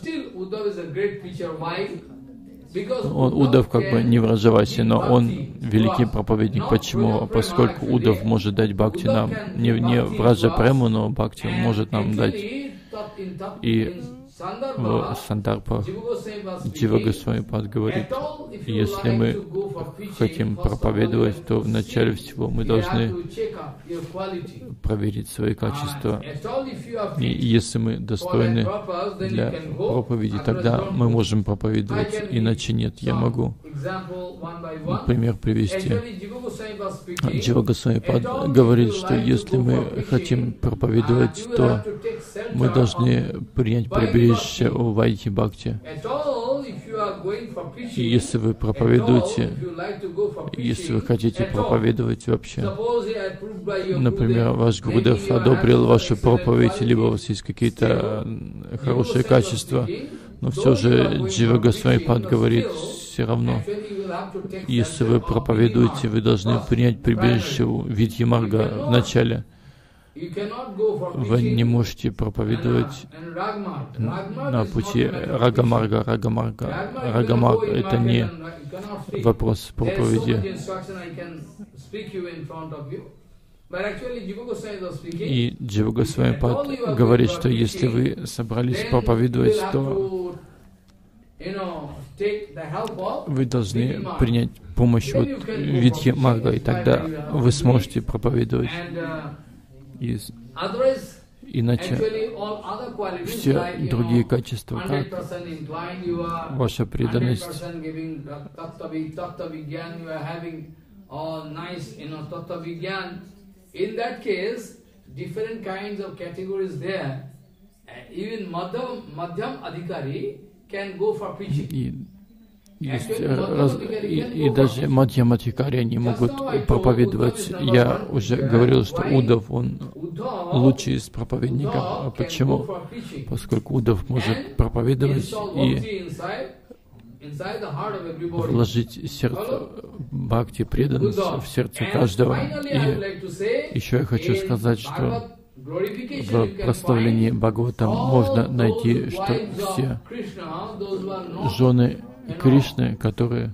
Удав как бы не Враджаваси, но он великий проповедник. Почему? Поскольку Удав может дать бхакти нам, не Враджа Прему, но бхакти он может нам дать. И в Сандарбхах Джива Госвами Пад говорит, если мы хотим проповедовать, то вначале всего мы должны проверить свои качества. И если мы достойны для проповеди, тогда мы можем проповедовать, иначе нет. Я могу пример привести. Джива Госвами Пад говорит, что если мы хотим проповедовать, то мы должны принять прибежище у Вайхи Бхакти. И если вы проповедуете, если вы хотите проповедовать вообще, например, ваш Гурудев одобрил вашу проповедь, либо у вас есть какие-то хорошие качества, но все же Джива Госвами Пад говорит, все равно, если вы проповедуете, вы должны принять прибежище у Видьи Марга в начале. Вы не можете проповедовать на пути Рагамарга. Рагамарга — это не вопрос проповеди. И Джива Госвами Пад говорит, что если вы собрались проповедовать, то вы должны принять помощь от Видьи Марга, и тогда вы сможете проповедовать. Иначе все другие качества, как ваша преданность, есть и даже Мадьямадхикари, они могут проповедовать. Я уже говорил, что Удав, он лучший из проповедников. А почему? Поскольку Удав может проповедовать и вложить сердце бхакти, преданность в сердце каждого. И еще я хочу сказать, что в прославлении Бхагаватам можно найти, что все жены Кришны, которые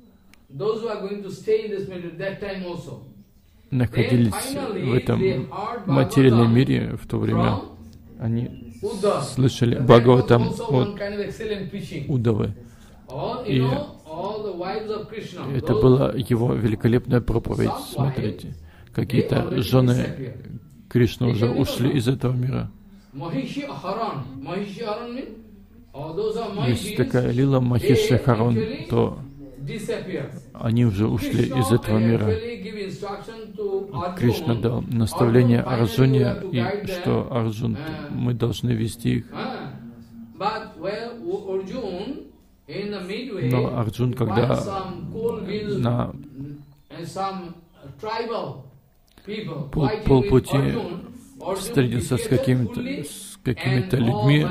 находились в этом материальном мире в то время, они слышали Бхагаватам от Удавы. И это была его великолепная проповедь. Смотрите, какие-то жены Кришны уже ушли из этого мира. Есть такая лила Махиши Харон, то они уже ушли из этого мира. Кришна дал наставление Арджуне, и что Арджун, мы должны вести их. Но Арджун, когда на полпути встретился с какими-то людьми,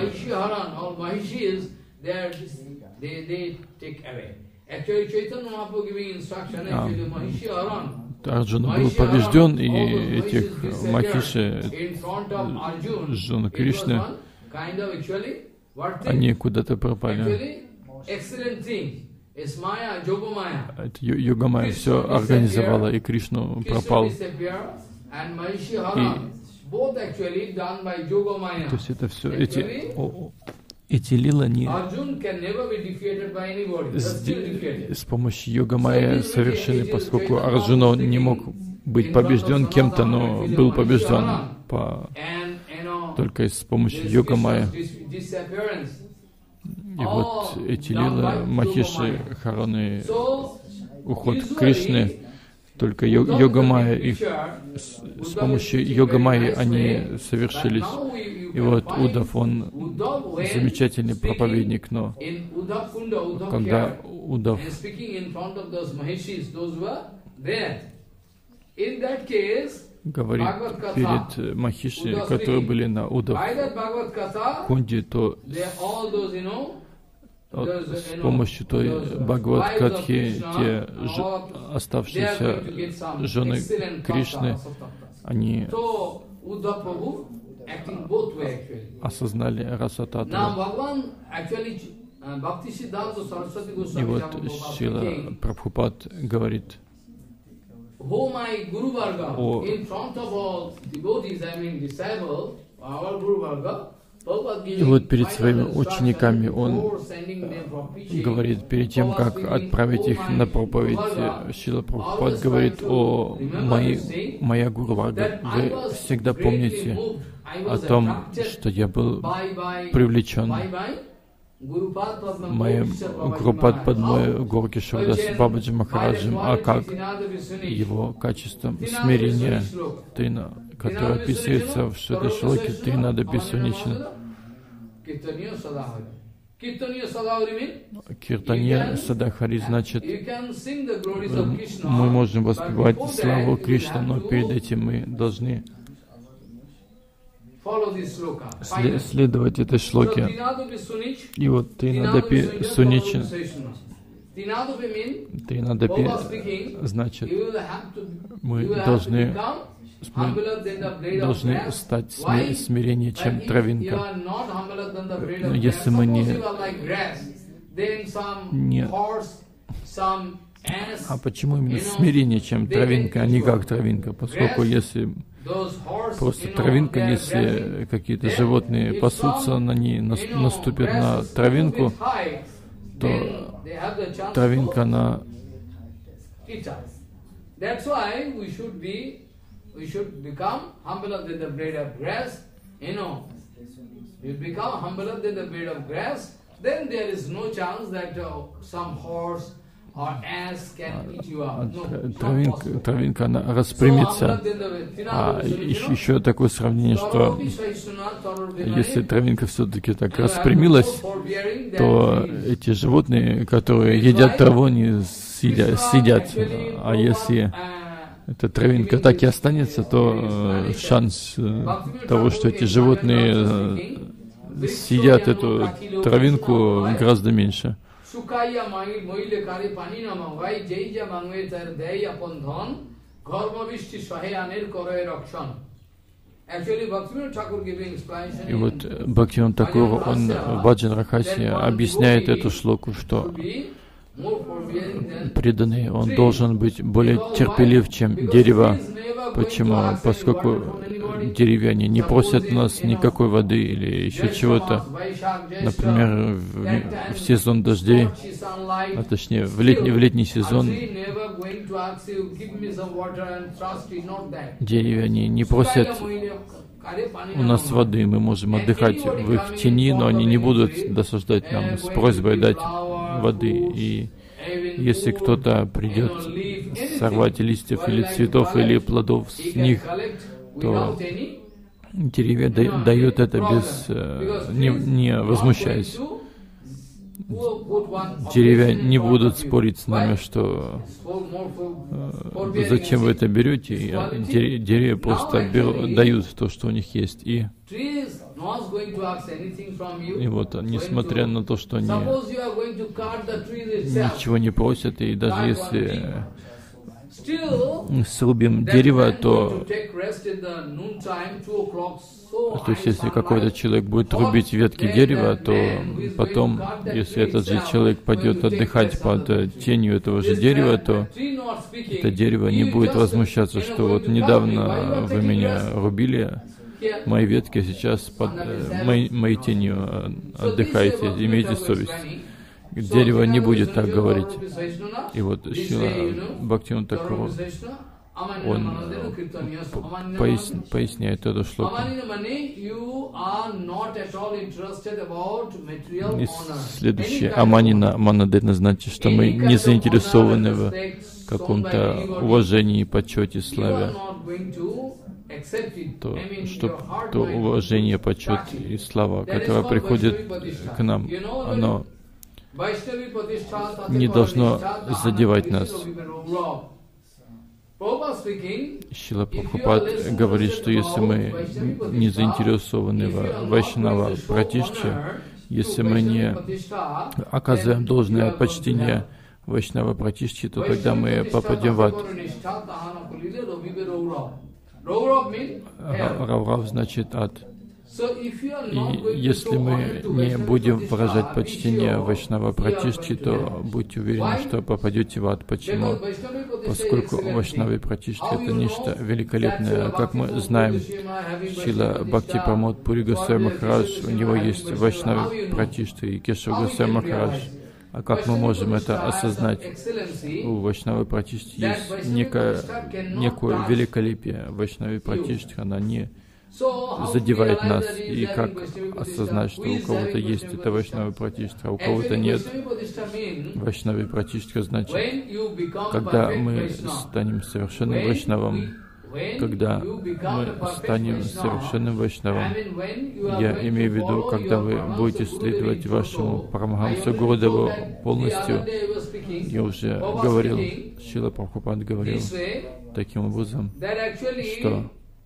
Арджуна был побежден, и этих Махиши, жены Кришны, они куда-то пропали. Это Йога-майя все организовала, и Кришну пропал. И, то есть это все, эти лилы, они с помощью Йога-майя совершены, поскольку Арджуна не мог быть побежден кем-то, но был побежден только с помощью Йога-майя. И вот эти лилы, Махиши, Хароны, уход Кришны, только Йога-майя, и с помощью Йога-майи они совершились. И вот Удав, он замечательный проповедник, но когда Удав говорит перед Махиши, которые были на Удав Кунди, то с помощью той Бхагават-катхи те оставшиеся жены Кришны, они осознали Расататву. И вот Шрила Прабхупад говорит о И вот перед своими учениками он говорит, перед тем, как отправить их на проповедь, Шрила Прабхупад говорит о моя Гуру Варга. Вы всегда помните о том, что я был привлечен моим Гурупад Падмой Горкишвардас Бабаджи Махараджем, а как его качеством смирения, которое описывается в Шваташлоке Тринада Бисунична. Киртанья Садахари, значит, мы можем воспевать славу Кришны, но перед этим мы должны следовать этой шлоке. И вот Тринадапи Сунична. Тринадапи, значит, мы должны стать смиреннее, чем травинка. Но если мы не... А почему именно смирение, чем травинка, а не как травинка? Поскольку если просто травинка, если какие-то животные пасутся, они наступят на травинку, то травинка на... We should become humbler than the blade of grass. You become humbler than the blade of grass, then there is no chance that some horse травинка она распрямится. А еще такое сравнение, что если травинка все-таки так распрямилась, то эти животные, которые едят траву, они съедят. А если эта травинка так и останется, то шанс того, что эти животные съедят эту травинку, гораздо меньше. И вот Бхактивинода Тхакур, он в Баджан Рахасе объясняет эту шлоку, что преданный, он должен быть более терпелив, чем дерево. Почему? Поскольку деревья не просят у нас никакой воды или еще чего-то. Например, в сезон дождей, а точнее в летний сезон, деревья не просят у нас воды, мы можем отдыхать в их тени, но они не будут досаждать нам с просьбой дать воды. И если кто-то придет сорвать листьев или цветов или плодов с них, то деревья дают это не возмущаясь. Деревья не будут спорить с нами, что зачем вы это берете, и деревья просто дают то, что у них есть. И вот, несмотря на то, что они ничего не просят, и даже если срубим дерево, то есть если какой-то человек будет рубить ветки дерева, то потом, если этот же человек пойдет отдыхать под тенью этого же дерева, то это дерево не будет возмущаться, что вот недавно вы меня рубили, мои ветки сейчас под моей тенью отдыхаете, имейте совесть. Дерево не будет так говорить. И вот Шрила Бхактивинода Тхакур, он поясняет эту шлоку. И следующее, Аманина Манадена, значит, что мы не заинтересованы в каком-то уважении, почете, славе. То уважение, почет и слава, которое приходит к нам, оно не должно задевать нас. Шрила Прабхупад говорит, что если мы не заинтересованы в Вайшнава Пратишче, если мы не оказываем должное почтение Вайшнава Пратишче, то тогда мы попадем в ад. Раурав значит ад. И если мы не будем выражать почтение Вайшнава Пратишчи, то будьте уверены, что попадете в ад. Почему? Поскольку Вайшнава Пратишчи — это нечто великолепное. Как мы знаем, Шрила Бхакти Прамод Пури Госвами Махарадж, у него есть Вайшнава Пратишчи и Кешава Госвами Махарадж. А как мы можем это осознать? У Вайшнавы Пратишчи есть некое великолепие. Вайшнавы Пратишчи, она не задевает нас. И как осознать, что у кого-то есть это Вайшнава Пратишчи, а у кого-то нет? Вайшнава Пратишчи значит, когда мы станем совершенным Вайшнавом, когда мы станем совершенным Вайшнавом, я имею в виду, когда вы будете следовать вашему Парамахамсу Гурудеву полностью. Я уже говорил, Шрила Прабхупад говорил таким образом, что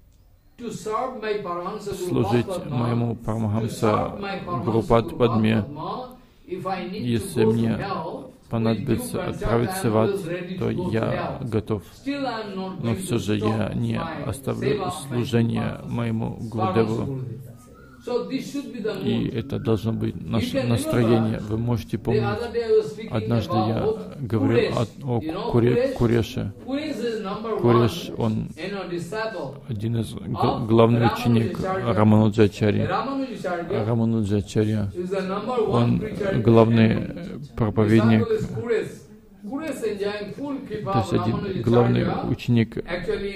служить моему Парамахамса Гурупад Падме, если мне понадобится отправиться в ад, то я готов. Но все же я не оставлю служение моему Гурудеву. И это должно быть наше настроение. Вы можете помнить, однажды я говорил о Куреше. Куреш, он один из главных учеников Рамануджачарьи. Рамануджачарья, он главный проповедник, то есть один главный ученик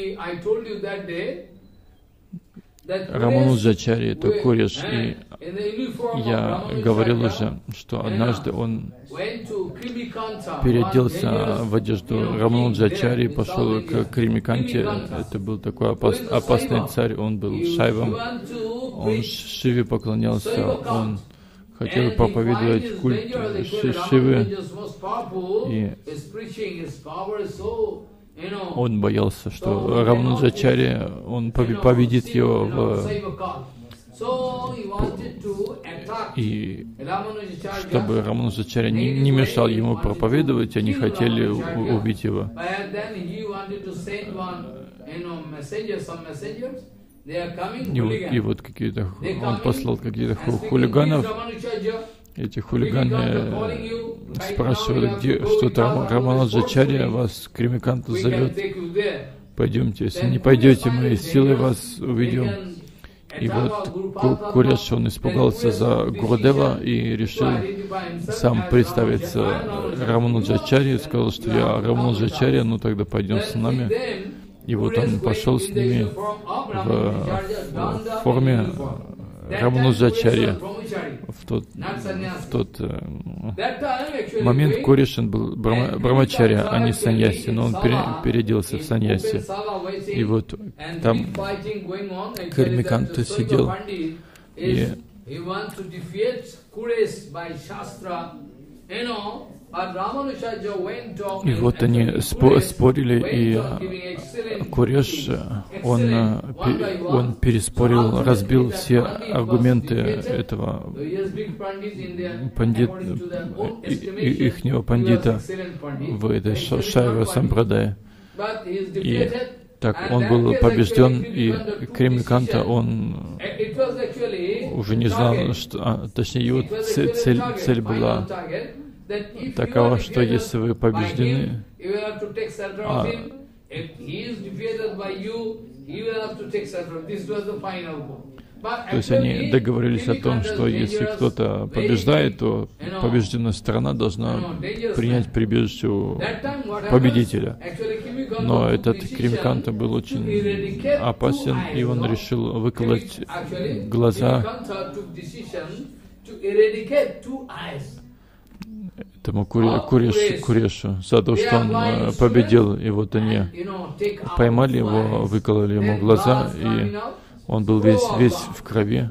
Рамануджачарьи, это Куреш. И я говорил уже, что однажды он переоделся в одежду Рамануджачари и пошел к Кримиканте. Это был такой опасный царь, он был шайвом, он Шиве поклонялся, он хотел проповедовать культ Шивы, и он боялся, что Рамануджачари, он победит его и чтобы Рамануджачарья не мешал ему проповедовать, они хотели убить его. И вот какие-то, он послал каких-то хулиганов. Эти хулиганы спрашивали, что-то Рамануджачарья вас Кримиканта зовет. Пойдемте, если не пойдете, мы силой вас уведем. И вот Куреш, он испугался за Гурудева и решил сам представиться Рамануджачарье, сказал, что я Рамануджачарья, ну тогда пойдем с нами. И вот он пошел с ними в форме Рамануджачарья. В тот момент Курешин был брамачарья, а не саньяси, но он переоделся в саньяси. И вот там Кримиканта сидел, и вот они спорили, и Куреш, он переспорил, разбил все аргументы этого ихнего пандита в этой Шайва Сампрадае. И так он был побежден, и Кримиканта, он уже не знал, что, точнее, его цель была такова, что если вы побеждены, то есть они договорились о том, что если кто-то побеждает, то побежденная сторона должна принять прибежище у победителя. Но этот Кримиканта был очень опасен, и он решил выколоть глаза этому Курешу за то, что он победил. И вот они поймали его, выкололи ему глаза, и он был весь в крови.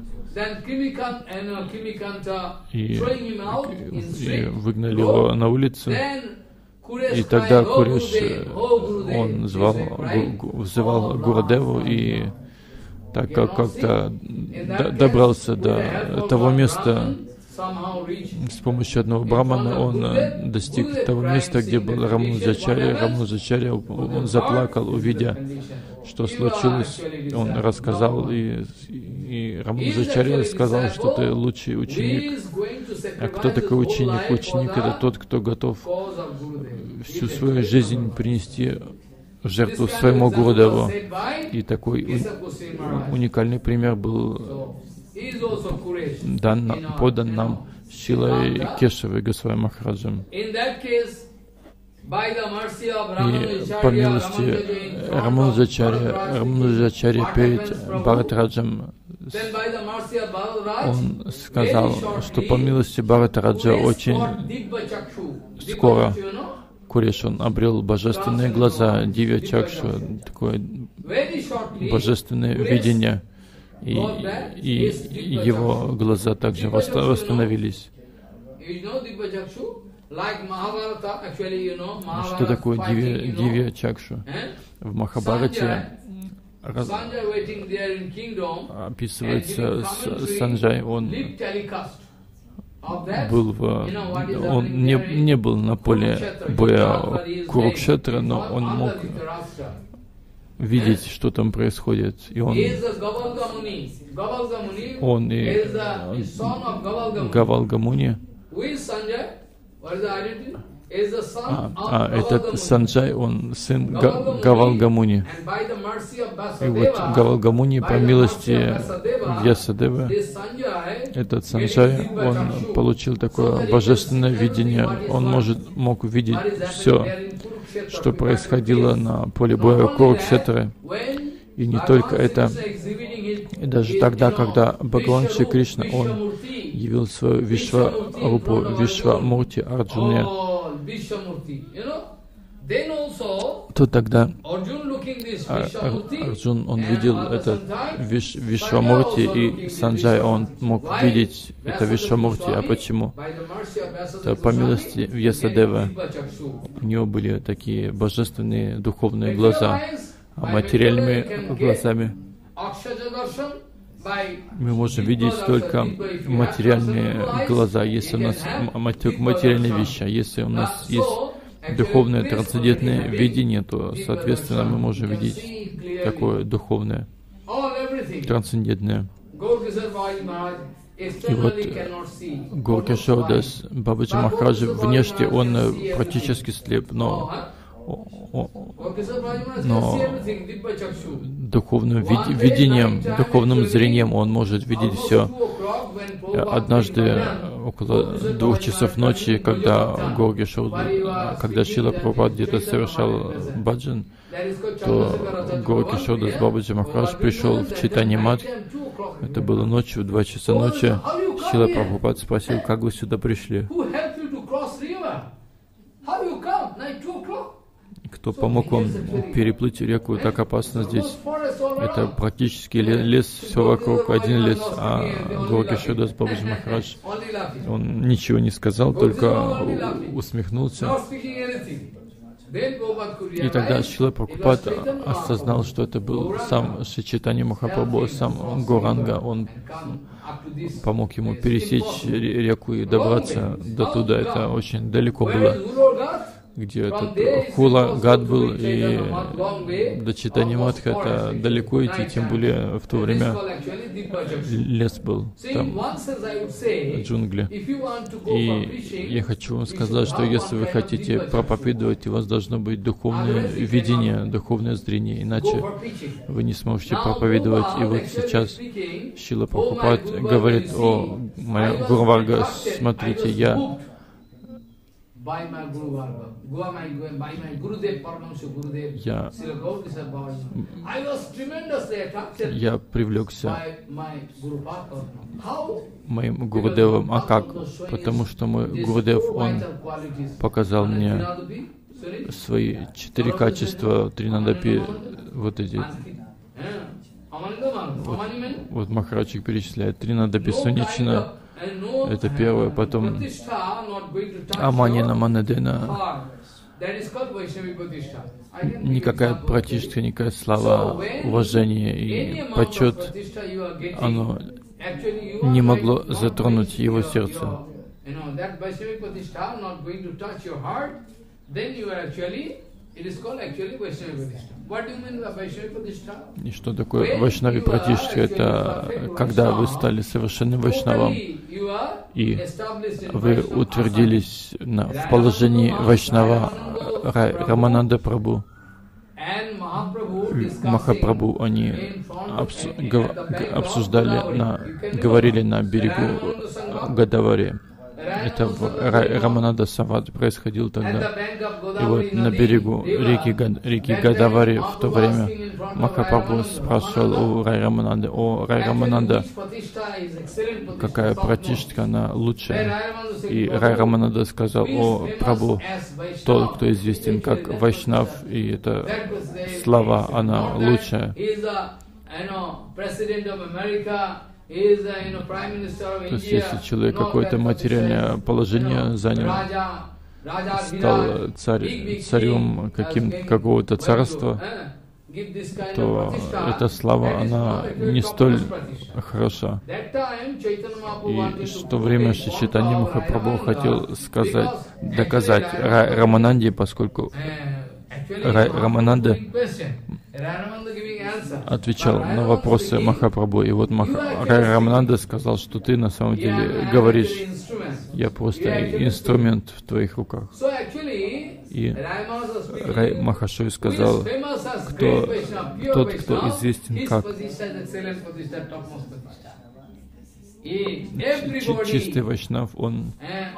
И выгнали его на улицу. И тогда Куреш, он взывал Гурудеву, и так как-то добрался до того места, с помощью одного брамана он достиг того места, где был Рамануджачарья. Рамануджачарья, он заплакал, увидя, что случилось. Он рассказал, и Рамануджачарья сказал, что ты лучший ученик. А кто такой ученик? Ученик — это тот, кто готов всю свою жизнь принести в жертву своему Гурудеву. И такой уникальный пример был подан нам Шилой Кешавой Госвами Махараджем. И по милости Рамануджачарья перед Бхаратраджем, он сказал, что по милости Бхаратраджа очень скоро Куреш, он обрел божественные глаза, дивья чакшу, такое божественное видение. И его глаза также восстановились. Что такое дивья чакшу? В Махабхарате описывается Санджай, он не был на поле боя Курукшетра, но он мог видеть, что там происходит. И он и Гавалга-муни. Этот Санджай, он сын Гавалга-муни. И вот Гавалга-муни, по милости Вьясадевы, этот Санджай, он получил такое божественное видение. Он мог увидеть все, что происходило на поле боя Курукшетры. И не только это, и даже тогда, когда Бхагаван Шри Кришна, он явил свою Вишварупу, Вишвамурти Арджуне, то тогда Арджун, он видел этот Вишвамурти, и Санджай, он мог видеть это Вишвамурти. А почему? Это по милости Вьясадева. У него были такие божественные духовные глаза, а материальными глазами мы можем видеть только материальные глаза, если у нас материальные вещи, а если у нас есть духовное трансцендентное видение, то, соответственно, мы можем видеть такое духовное трансцендентное. И вот Горкишордас Бабаджи Махараджа внешне он практически слеп, но духовным видением, духовным зрением он может видеть все. Однажды около 2 часов ночи, когда когда Шрила Прабхупада где-то совершал баджан, то Горкишордас Бабаджи Махарадж пришел в Чайтанья Мадх. Это было ночью, в 2 часа ночи. Шрила Прабхупада спросил, как вы сюда пришли? Кто помог вам переплыть реку? Так опасно здесь. Это практически лес, все вокруг, один лес. А Горкишордас Бабаджи Махарадж, он ничего не сказал, только усмехнулся. И тогда Шрила Прабхупада осознал, что это был сам Шри Чайтанья Махапрабху, сам Горанга. Он помог ему пересечь реку и добраться до туда. Это очень далеко было, где этот Хула-Гат был, и до Чайтанья Мадха это далеко идти, тем более в то время лес был, там джунгли. И я хочу вам сказать, что если вы хотите проповедовать, у вас должно быть духовное видение, духовное зрение, иначе вы не сможете проповедовать. И вот сейчас Шрила Прабхупад говорит о моей Гуру Варга, смотрите, я привлекся моим Гурудевом. А как? Потому что мой Гурудев, он показал мне свои 4 качества, Тринадапи, вот эти. Вот Махараджик перечисляет Тринадапи Сунична. Это первое, потом Аманина Манадена. Никакая пратиштха, никакая слава, уважение и почет, оно не могло затронуть его сердце. И что такое Вайшнави Пратиштха? Это когда вы стали совершенным Вайшнавом, и вы утвердились в положении Вайшнава. Рамананда Прабху, Махапрабху, они говорили на берегу Гадавари. Это Рамананда Савад происходил тогда. И вот на берегу реки Гадавари в то время Махапрабху спрашивал у Рай Рамананды: «О, Рай Рамананда, какая пратиштха, она лучшая?» И Рай Рамананда сказал: «О, Прабху, тот, кто известен как Вайшнав, и эта слава, она лучшая». То есть, если человек какое-то материальное положение занял, стал царем какого-то царства, то эта слава, она не столь хороша. И в то время Шри Чайтанья Махапрабху хотел доказать Рамананде, поскольку Рамананда отвечал на вопросы Махапрабху. И вот Рамананда сказал, что ты на самом деле говоришь: я просто инструмент в твоих руках. И Рай Махашой сказал: тот, кто известен как чистый Вайшнав, он,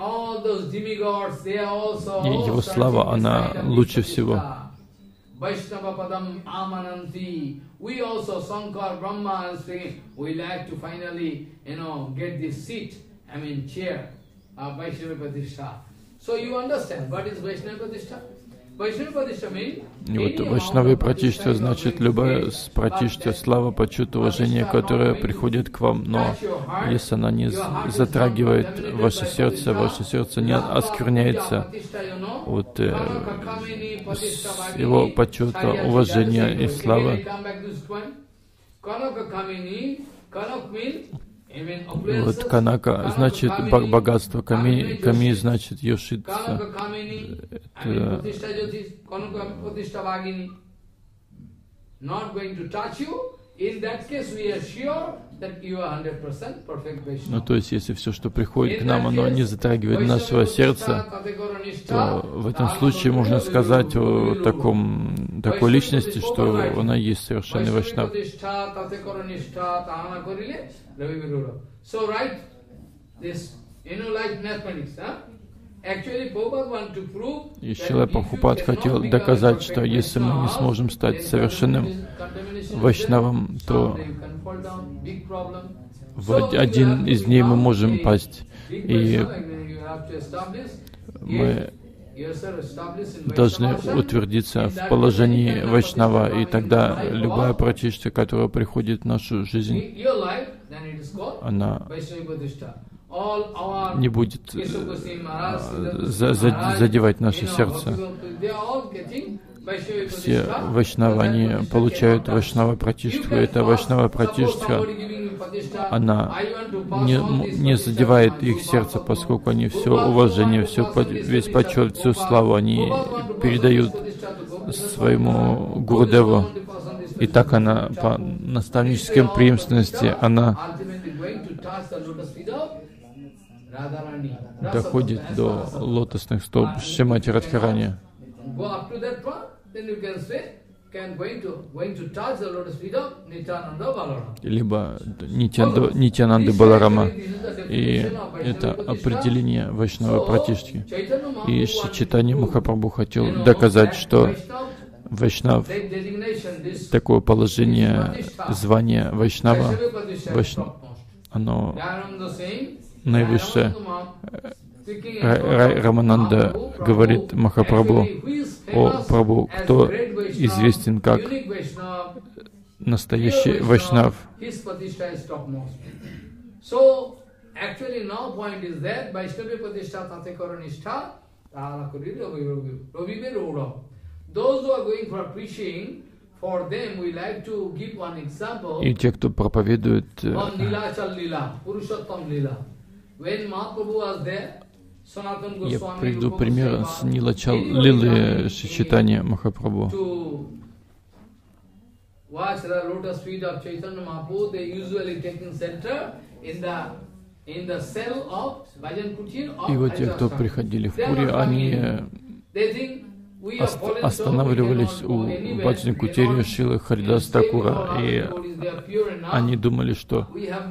и его слава, она лучше всего. Vaishnava Padam Amananti. We also, Sankar, Brahma, we like to finally, get this seat И вот Вайшнава Пратиштха значит любая пратиштха, слава, почет, уважение, которое приходит к вам, но если она не затрагивает ваше сердце не оскверняется от его почета, уважения и славы. Вот Канака значит богатство, Ками значит Йошитса. Ну, то есть, если все, что приходит к нам, оно не затрагивает нашего сердца, то в этом случае можно сказать о такой личности, что она есть совершенный Вайшнав. И Шрила Прабхупад хотел доказать, что если мы не сможем стать совершенным Вайшнавом, то в один из дней мы можем пасть. И мы должны утвердиться в положении Вайшнава, и тогда любая пратиштха, которая приходит в нашу жизнь, она не будет задевать наше сердце. Все вайшнавы, они получают Вайшнава Пратиштху. Эта Вайшнава Пратиштха, она не задевает их сердце, поскольку они все уважение, весь почет, всю славу они передают своему Гурудеву. И так она по наставнической преемственности, она доходит до лотосных стоп Шримати Радхарани. Либо Нитьянанды Баларама. И это определение Вайшнава Пратиштхи. И Чайтанья Махапрабху хотел доказать, что Вайшнав, такое положение, звание Вайшнава, оно наивысшее. Рамананда говорит Махапрабху: «О Прабху, кто известен как настоящий Вайшнав?» И те, кто проповедует я приведу пример с Нилачал Лилы Чайтаньи Махапрабху. И вот те, кто приходили в Пури, они останавливались у Баджан Кутери Шрилы Харидас Такура, и они думали, что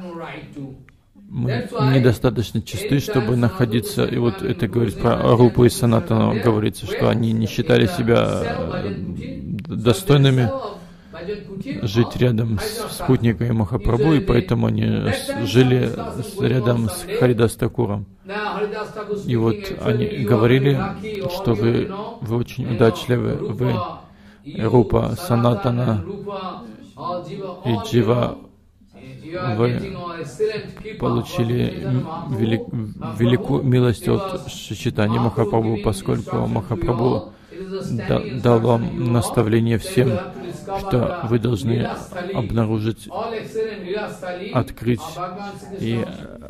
мы недостаточно чисты, чтобы находиться, и вот это говорит про Рупу и Санатану, говорится, что они не считали себя достойными жить рядом с спутниками Махапрабху, и поэтому они жили рядом с Харидас Такуром. И вот они говорили, что вы очень удачливы, вы Рупа, Санатана и Джива, вы получили великую милость от Чайтаньи Махапрабху, поскольку Махапрабху дал вам наставление всем, что вы должны обнаружить, открыть и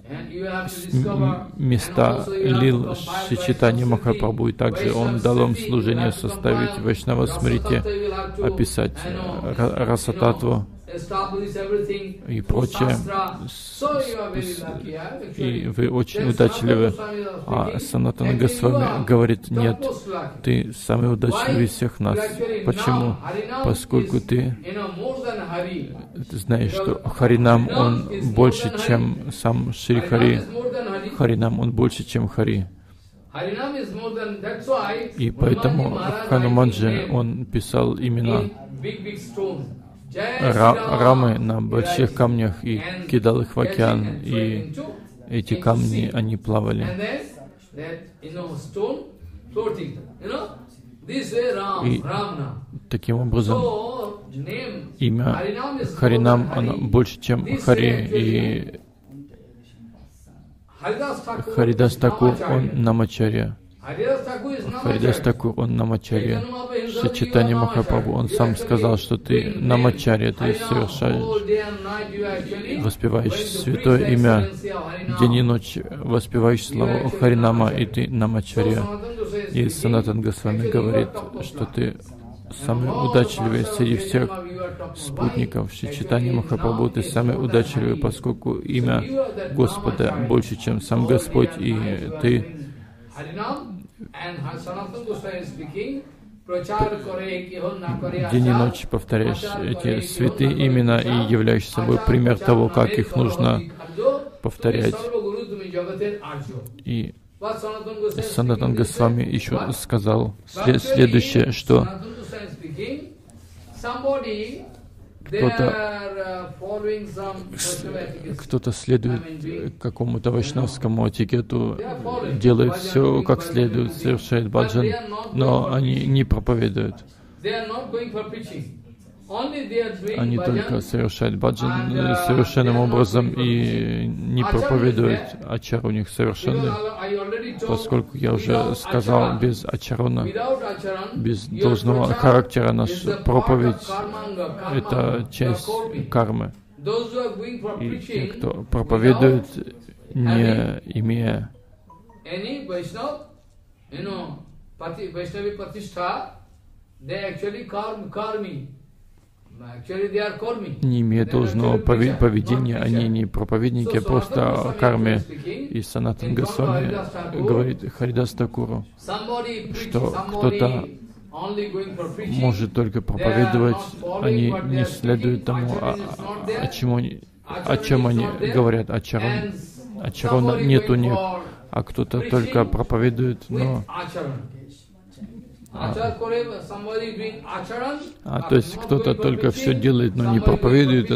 места лил Чайтаньи Махапрабху, и также он дал вам служение составить Вайшнава Смрити, описать Расататтву и прочее. И вы очень удачливы. А Санатана Госвами говорит: нет, ты самый удачливый из всех нас. Почему? Поскольку ты знаешь, что Харинам, он больше, чем сам Шри Хари. Харинам, он больше, чем Хари. И поэтому Хануманджи, он писал имена Рамы на больших камнях и кидал их в океан. И эти камни, они плавали. И таким образом имя Харинам, оно больше, чем Хари, и Харидас Такур, он Намачарья. Харидас Такур, он Намачарья. Шри Чайтанья Махапрабху, он сам сказал, что ты Намачарья, ты совершаешь, воспеваешь святое имя, день и ночь воспеваешь славу Харинама, и ты Намачарья. И Санатан Госвами говорит, что ты самый удачливый среди всех спутников Шри Чайтанья Махапрабху, ты самый удачливый, поскольку имя Господа больше, чем сам Господь, и ты день и ночь повторяешь эти святые имена и являешь собой пример того, как их нужно повторять. И Санатан Госвами еще сказал следующее, что кто-то следует какому-то вайшнавскому этикету, делает все как следует, совершает баджан, но они не проповедуют. Они только совершают баджан совершенным образом и не проповедуют. Ачар у них совершенный, поскольку я уже сказал, без ачарона, без должного характера наша проповедь — это часть кармы. И те, кто проповедует, не имея не имея должного поведения, они не проповедники, а просто карме. И Санатан Госвами говорит Харидас Такуру, что кто-то может только проповедовать, они не следуют тому, о чем они говорят, ачарона нет у них, а кто-то только проповедует, но то есть кто-то только все делает, но не проповедует,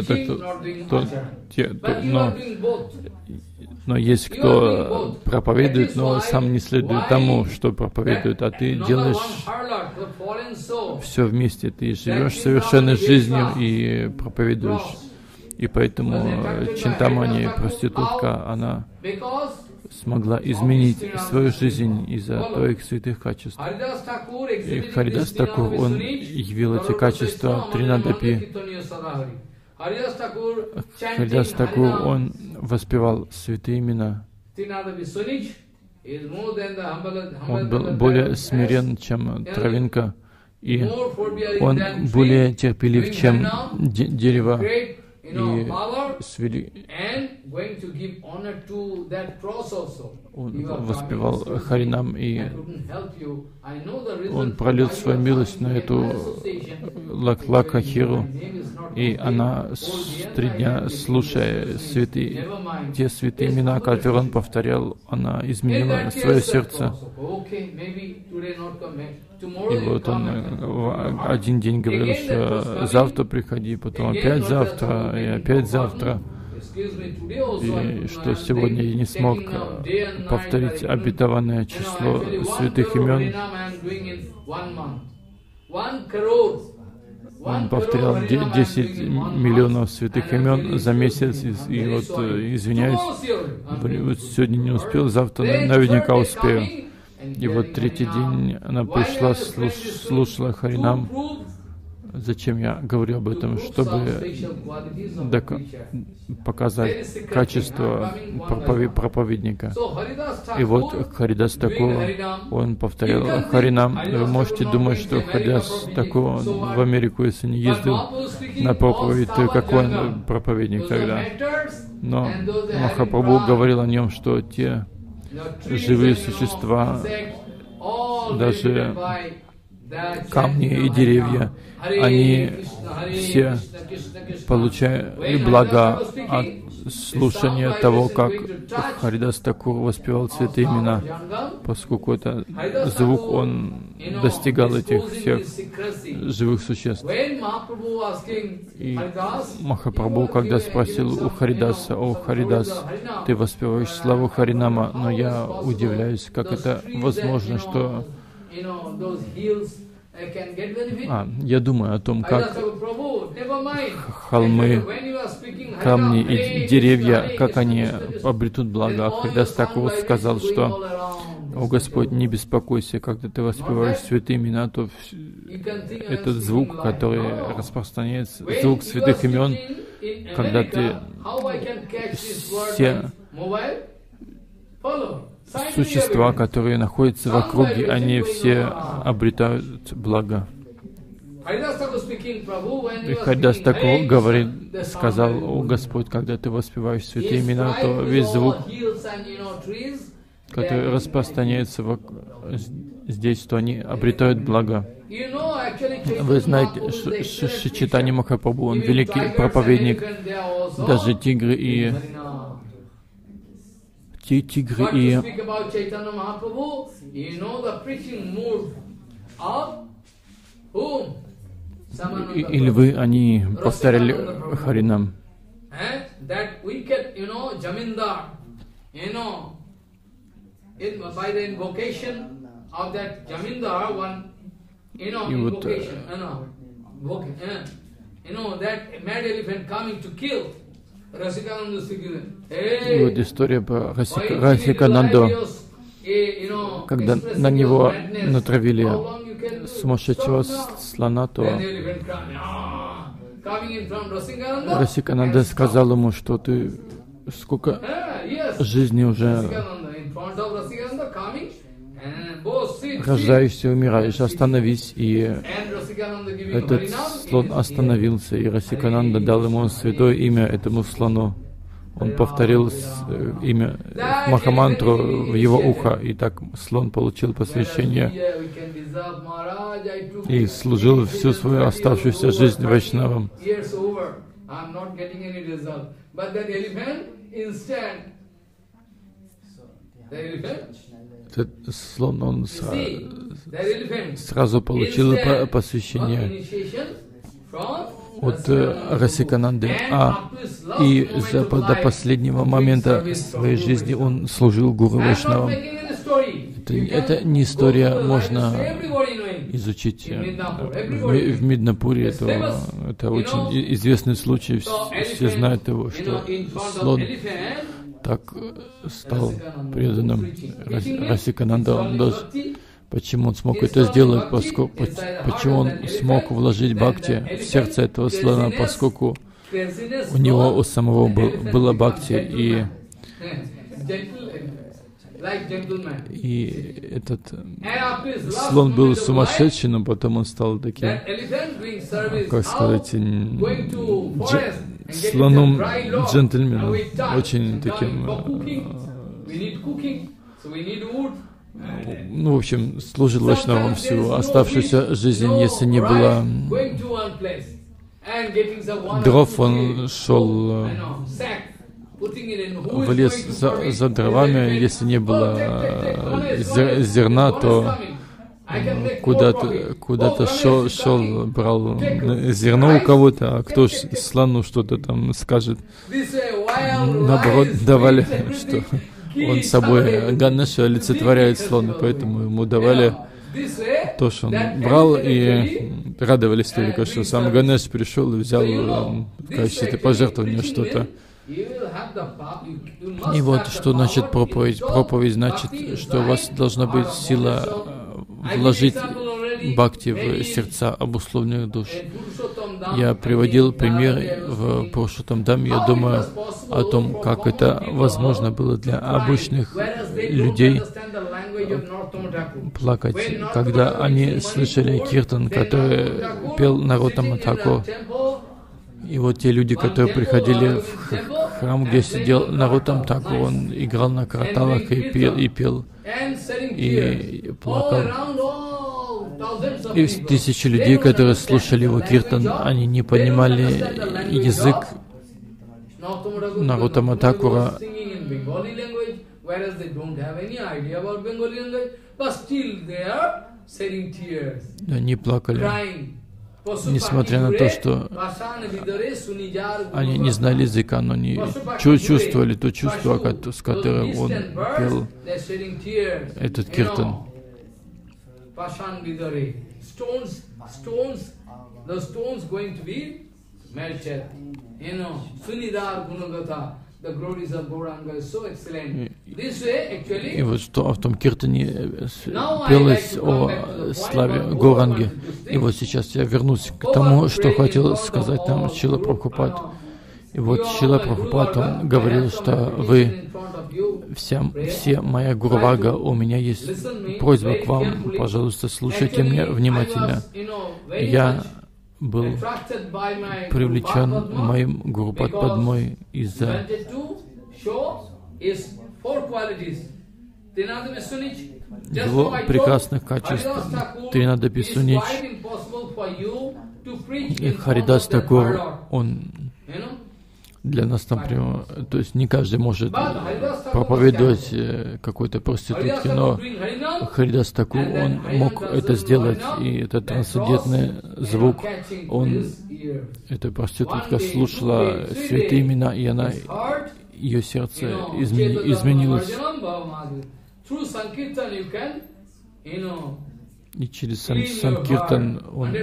но есть кто проповедует, но сам не следует тому, что проповедует, а ты делаешь все вместе, ты живешь совершенной жизнью и проповедуешь. И поэтому Чинтамани, проститутка, она смогла изменить свою жизнь из-за твоих святых качеств. И Харидас Такур, он явил эти качества Тринадапи. Харидас Такур, он воспевал святые имена. Он был более смирен, чем травинка, и он более терпелив, чем дерево, и он воспевал Харинам, и он пролил свою милость на эту Лакхахиру, и она 3 дня, слушая те святые имена, которые он повторял, она изменила свое сердце. И вот он один день говорил, что завтра приходи, потом опять завтра, и опять завтра. И что сегодня я не смог повторить обетованное число святых имен. Он повторял 10 миллионов святых имен за месяц, и вот, извиняюсь, вот сегодня не успел, завтра наверняка успею. И вот 3-й день она пришла, слушала Харинам. Зачем я говорю об этом? Чтобы показать качество проповедника. И вот Харидас Такур, он повторял Харинам. Вы можете думать, что Харидас Такур в Америку, если не ездил на проповедь, то какой он проповедник тогда? Но Махапрабху говорил о нем, что те живые существа, даже камни и деревья, они все получают блага от слушания того, как Харидас Такур воспевал святые имена, поскольку это звук, он достигал этих всех живых существ. И Махапрабху, когда спросил у Харидаса: «О, Харидас, ты воспеваешь славу Харинама, но я удивляюсь, как это возможно, что...» Я думаю о том, как холмы, камни и деревья, как они обретут благо. Харидас Такур сказал, что: «О Господь, не беспокойся, когда ты воспеваешь святые имена, то этот звук, который распространяется, звук святых имен, когда ты все существа, которые находятся в округе, они все обретают благо». И Харидас Такур сказал: «О Господь, когда ты воспеваешь святые имена, то весь звук, который распространяется здесь, то они обретают благо». Вы знаете, что Шри Чайтанья Махапрабху, он великий проповедник. Даже тигры и львы, они повторяли Харинам. И вот история про Расикананду, когда на него натравили сумасшедшего слона, то Расикананда сказал ему, что ты сколько жизни уже рождаешься, умираешь, остановись. И этот слон остановился, и Расикананда дал ему святое имя этому слону. Он повторил имя Махамантру в его ухо, и так слон получил посвящение и служил всю свою оставшуюся жизнь вайшнавам. Этот слон, он сразу получил посвящение от Расикананды, и до последнего момента своей жизни он служил гуру вайшнавам. Это не история, можно изучить в Миднапуре. Это очень известный случай, все знают его, что слон так стал преданным Расикананда. Почему он смог это сделать? Почему он смог вложить бхакти в сердце этого слона? Поскольку у него у самого было бхакти, и этот слон был сумасшедший, но потом он стал таким, как сказать, слоном-джентльменом, очень таким, в общем, служил вайшнавам всю оставшуюся жизнь. Если не было дров, он шел в лес за дровами. Если не было зерна, то куда-то шел, брал зерно у кого-то, а кто слону что-то там скажет. Наоборот, давали, что он собой Ганеша олицетворяет слон, поэтому ему давали то, что он брал, и радовались только, что сам Ганеш пришел и взял в качестве пожертвования что-то. И вот что значит проповедь. Проповедь значит, что у вас должна быть сила вложить бхакти в сердца обусловленных душ. Я приводил пример в Пурушоттам-даме. Я думаю о том, как это возможно было для обычных людей плакать, когда они слышали киртан, который пел Нароттама Тхакур. И вот те люди, которые приходили в храм, где сидел Нароттама Тхакур, он играл на караталах и пел, и плакал. И тысячи людей, которые слушали его киртан, они не понимали язык Нароттама Thakura они плакали, несмотря на то, что они не знали языка, но они чувствовали то чувство, с которым он пел этот киртан. И вот что в том киртане пелось о славе Гауранги. И вот сейчас я вернусь к тому, что хотел сказать нам Шрила Прабхупад. И вот Шрила Прабхупад, он говорил, что вы все моя Гурувага, у меня есть просьба к вам, пожалуйста, слушайте меня внимательно. Я был привлечен моим Гуру Падмой из-за его прекрасных качеств. Тринадапи Сунич и Харидас Такур, он для нас, например, то есть не каждый может проповедовать какой-то проститутке, но Харидас Такур, он мог это сделать, и этот трансцендентный звук, эта проститутка слушала святые имена, и ее сердце изменилось. И через Санкиртан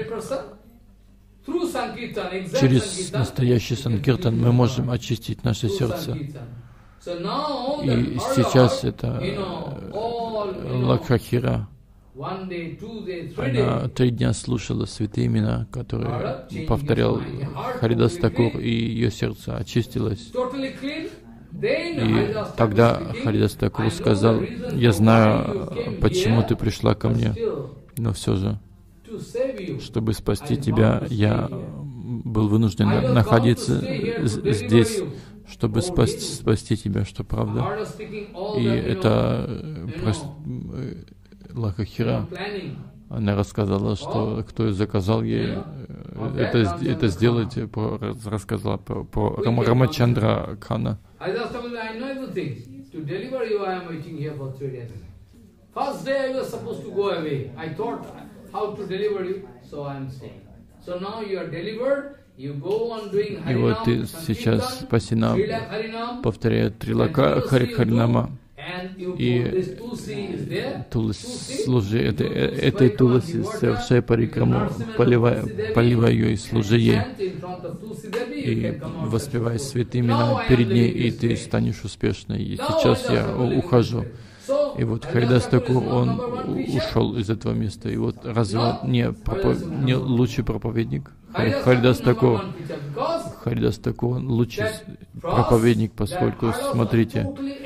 через настоящий Санкиртан мы можем очистить наше сердце. И сейчас это Лакхахира. Она 3 дня слушала святые имена, которые повторял Харидас Такур, и ее сердце очистилось. И тогда Харидас Такур сказал: я знаю, почему ты пришла ко мне, но все же, чтобы спасти тебя, я был вынужден находиться здесь, чтобы спасти тебя, что правда. И это Лакхахира, она рассказала, что кто заказал ей это сделать, рассказала про Рамачандра Кхана. И вот ты сейчас спасена, повторяя Трилака Харинама, и служи этой Туласи, совершай парикраму, поливай ее и служи ей, и воспевай святые имена перед ней, и ты станешь успешной. И сейчас я ухожу. И вот Харидас Такур, он ушел из этого места. И вот разве он не лучший проповедник? Харидас Такур, он лучший проповедник, поскольку, смотрите,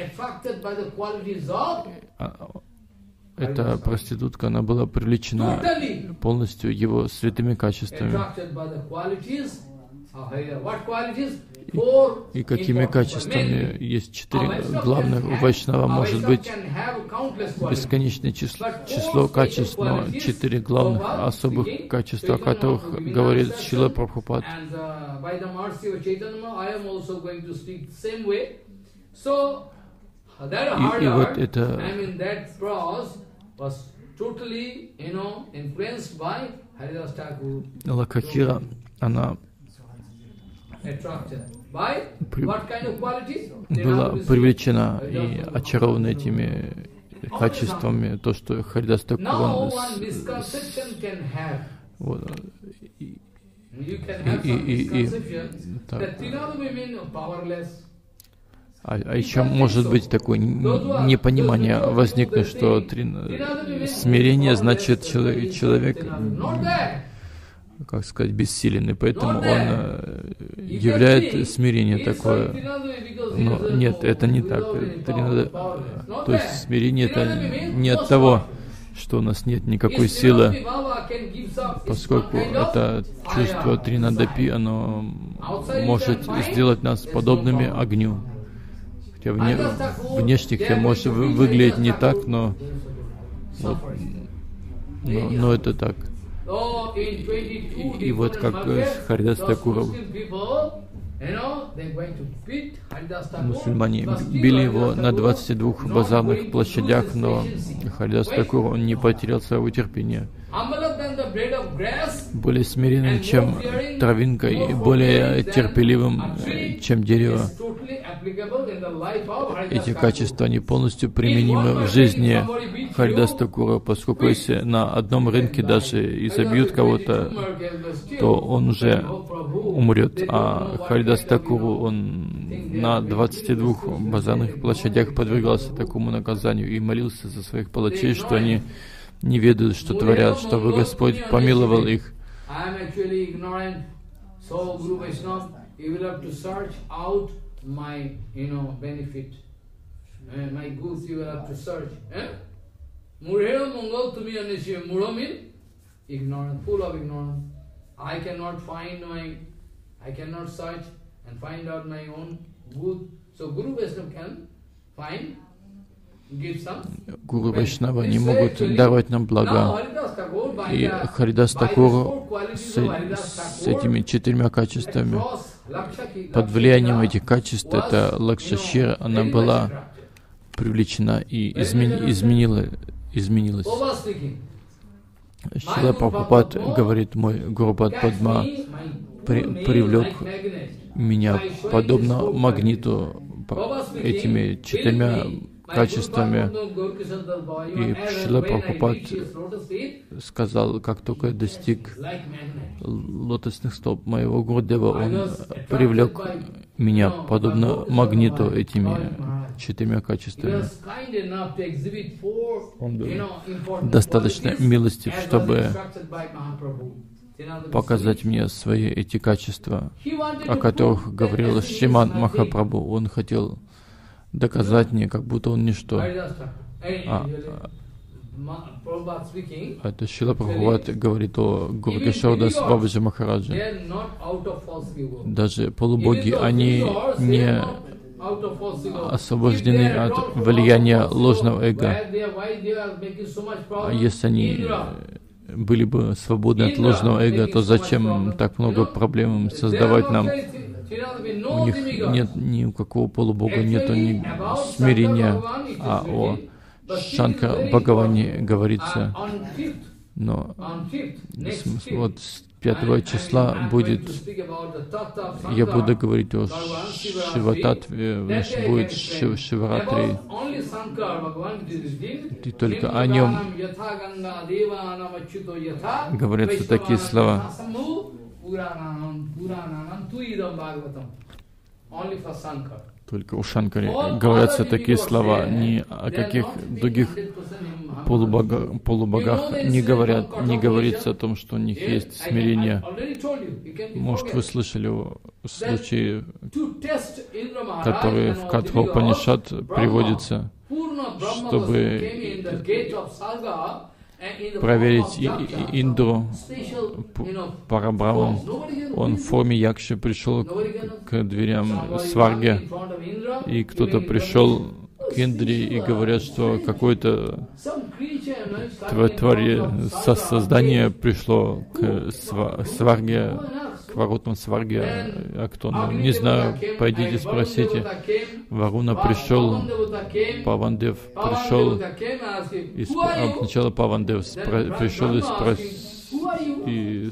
эта проститутка, она была привлечена полностью его святыми качествами. И какими качествами? Есть 4 главных. У Вайшнава может быть бесконечное число качеств, но 4 главных особых качества, о которых говорит Шрила Прабхупад. И вот это Лакхахира, она была привлечена и очарована этими качествами, то, что Харидас Такур, а еще может быть такое непонимание возникнуть, что смирение значит человек, как сказать, бессилен, и поэтому он являет смирение такое. Но нет, это не так. То есть смирение это не от того, что у нас нет никакой силы, поскольку это чувство Тринадапи, оно может сделать нас подобными огню. Хотя внешне это может выглядеть не так, но это так. И вот как Харидас Такур, Мусульмане били его на 22 базарных площадях, но Харидас Такур, он не потерял своего терпения. Более смиренным, чем травинка, и более терпеливым, чем дерево. Эти качества, они полностью применимы в жизни Харидас Такура, поскольку если на одном рынке даже и забьют кого-то, то он уже умрет. А Харидас Такуру, он на 22 базарных площадях подвергался такому наказанию и молился за своих палачей, что они не ведают, что творят, чтобы Господь помиловал их. Гуру Вайшнава не могут давать нам блага. И Харидас Такур с этими 4 качествами, под влиянием этих качеств, это Лакшашира, она была привлечена и изменилась. Шрила Прабхупад говорит, мой Гурупад Падма привлек меня подобно магниту этими 4 качествами. И Шрила Прабхупад сказал, как только я достиг лотосных стоп моего Гурудева, он привлек меня подобно магниту этими 4 качествами. Он был достаточно милостив, чтобы показать мне свои эти качества, о которых говорил Шримад Махапрабху. Он хотел доказать мне, как будто он ничто. Это Шрила Прабхупад говорит о Гуру Кешавдас Бабаджи Махараджа. Даже полубоги, они не освобождены от влияния ложного эго. А если они были бы свободны от ложного эго, то зачем так много проблем создавать нам? У них нет ни у какого полубога, нету ни смирения, а о Шанкара Бхагаване говорится. Но вот с 5 числа будет, я буду говорить о Шивататве, будет Шиваратри. И только о нем говорятся такие слова. Только у Шанкари говорятся такие слова, ни о каких других полубогах не говорится о том, что у них есть смирение. Может, вы слышали о случае, который в Катха-Упанишад приводится, чтобы проверить Индру Парабраму. Он в форме Якши пришел к дверям Сварги, и кто-то пришел к Индре и говорят, что какое-то создание пришло к Сварге, к воротам Сварги, а кто? Ну, не знаю, пойдите спросите. Варуна пришел, Павандев пришел, сначала Павандев пришел и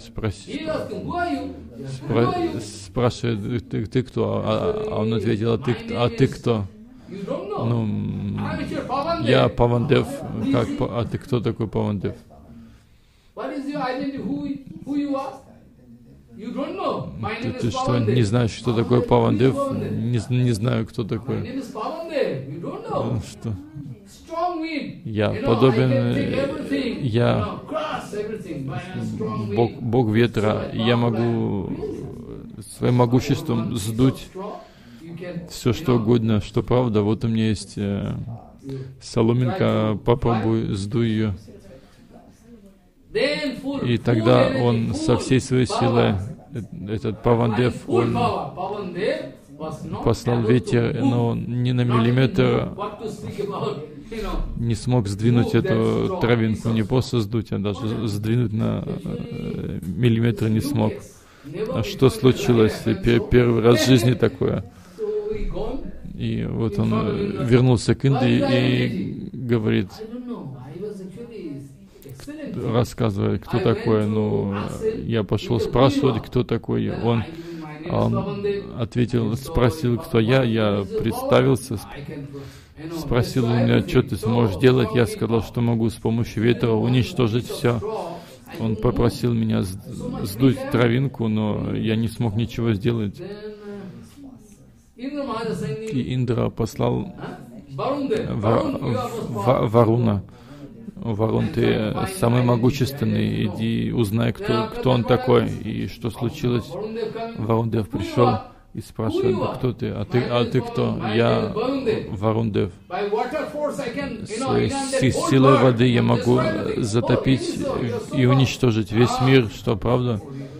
спрашивает, ты кто? А он ответил, а ты кто? Ну, я Павандев, а ты кто такой Павандев? Ты что, не знаешь, что такое Павандев? Не знаю, кто такой. Что? Я подобен, я Бог ветра, я могу своим могуществом сдуть все, что угодно, что правда. Вот у меня есть соломинка, попробуй, сдуй ее. И тогда он со всей своей силой, этот Павандев, он послал ветер, но он ни на миллиметр не смог сдвинуть эту травинку, не просто сдуть, а даже сдвинуть на миллиметр не смог. А что случилось? Первый раз в жизни такое. И вот он вернулся к Индии и говорит, рассказывает, кто такой. Ну, я пошел спрашивать, кто такой. Он ответил, спросил, кто я представился, спросил у меня, что ты сможешь делать. Я сказал, что могу с помощью ветра уничтожить все. Он попросил меня сдуть травинку, но я не смог ничего сделать. И Индра послал Варуна. Варун, ты самый могущественный, иди узнай, кто он такой и что случилось. Варундев пришел и спрашивает, кто ты? А ты кто? Я Варундев. Своей силой воды я могу затопить и уничтожить весь мир, что правда?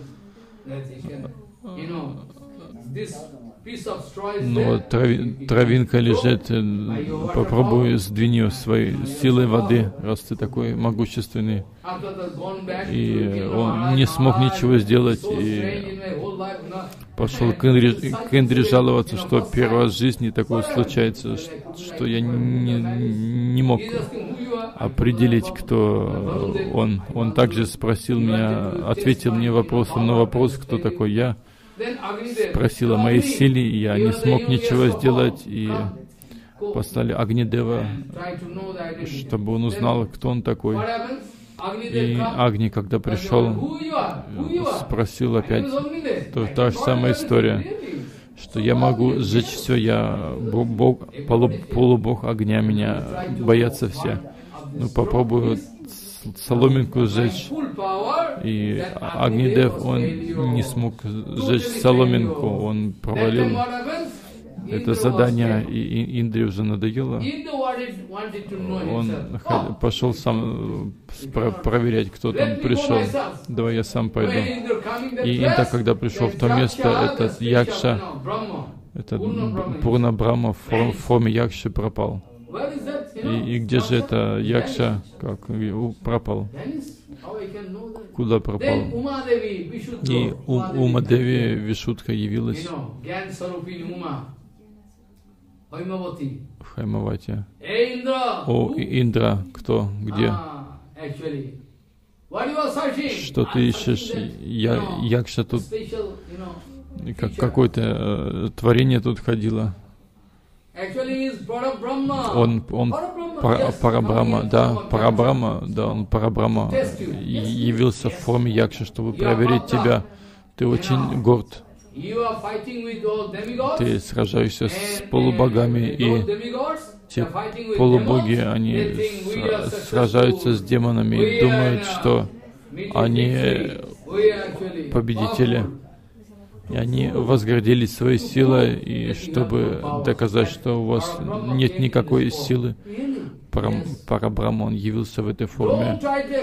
Ну вот травинка лежит, попробуй сдвинь ее своей силой воды, раз ты такой могущественный. И он не смог ничего сделать, и пошел к Индре жаловаться, что первый раз в жизни такое случается, что я не мог определить, кто он. Он также спросил меня, ответил мне вопросом на вопрос, кто такой я. Спросил о моей силе, и я не смог ничего сделать, и послали Агнидева, чтобы он узнал, кто он такой. И Агни, когда пришел, спросил опять, та же самая история, что я могу сжечь все, я бог, полубог огня, меня боятся все. Ну попробую соломинку сжечь. И Агнидев, он не смог сжечь соломинку, он провалил это задание, и Индре уже надоело. Он пошел сам проверять, кто там пришел. Давай я сам пойду. И Индра, когда пришел в то место, этот Якша, этот Пурна Брахма в форме Якши пропал. И где же это Якша, как пропал? Куда пропал? И Ума-деви Вишудха явилась в Хаймавати. О, Индра, кто, где? Что ты ищешь? Якша тут, какое-то творение тут ходило. Он Парабрахма, да, он Парабрахма явился в форме Якши, чтобы проверить тебя. Ты очень горд. Ты сражаешься с полубогами, и те полубоги, они сражаются с демонами и думают, что они победители. И они возгордились своей силой, и чтобы доказать, что у вас нет никакой силы, Парабрахма, он явился в этой форме.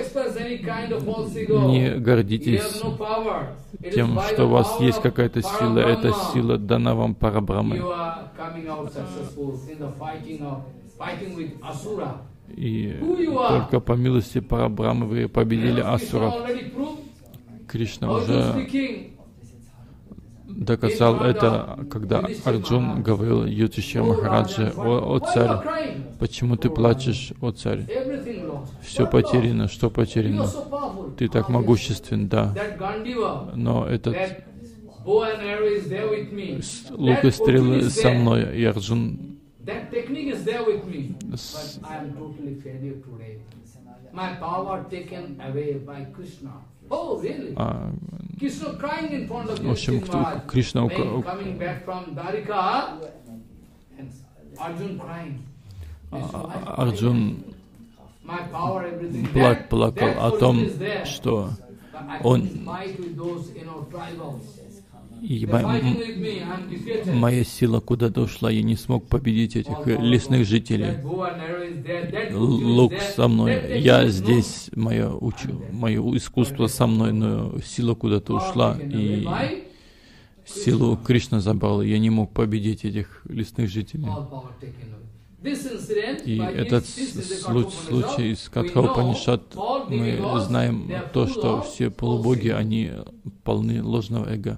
Не гордитесь тем, что у вас есть какая-то сила. Эта сила дана вам Парабрахмой. И только по милости Парабрахмы вы победили асуров. Кришна уже доказал это, когда Арджун говорил Юдхишthira Махараджи: о царь, почему ты плачешь, о царь? Все потеряно, что потеряно? Ты так могуществен, да. Но этот лук и стрелы со мной, и Арджун в общем, Кришна Арджун плакал о том, что он и моя сила куда-то ушла, я не смог победить этих лесных жителей. Лук со мной, я здесь, мое искусство со мной, но сила куда-то ушла, и силу Кришна забрал, и я не мог победить этих лесных жителей. И этот случай из Катха Упанишад, мы знаем то, что все полубоги, они полны ложного эго.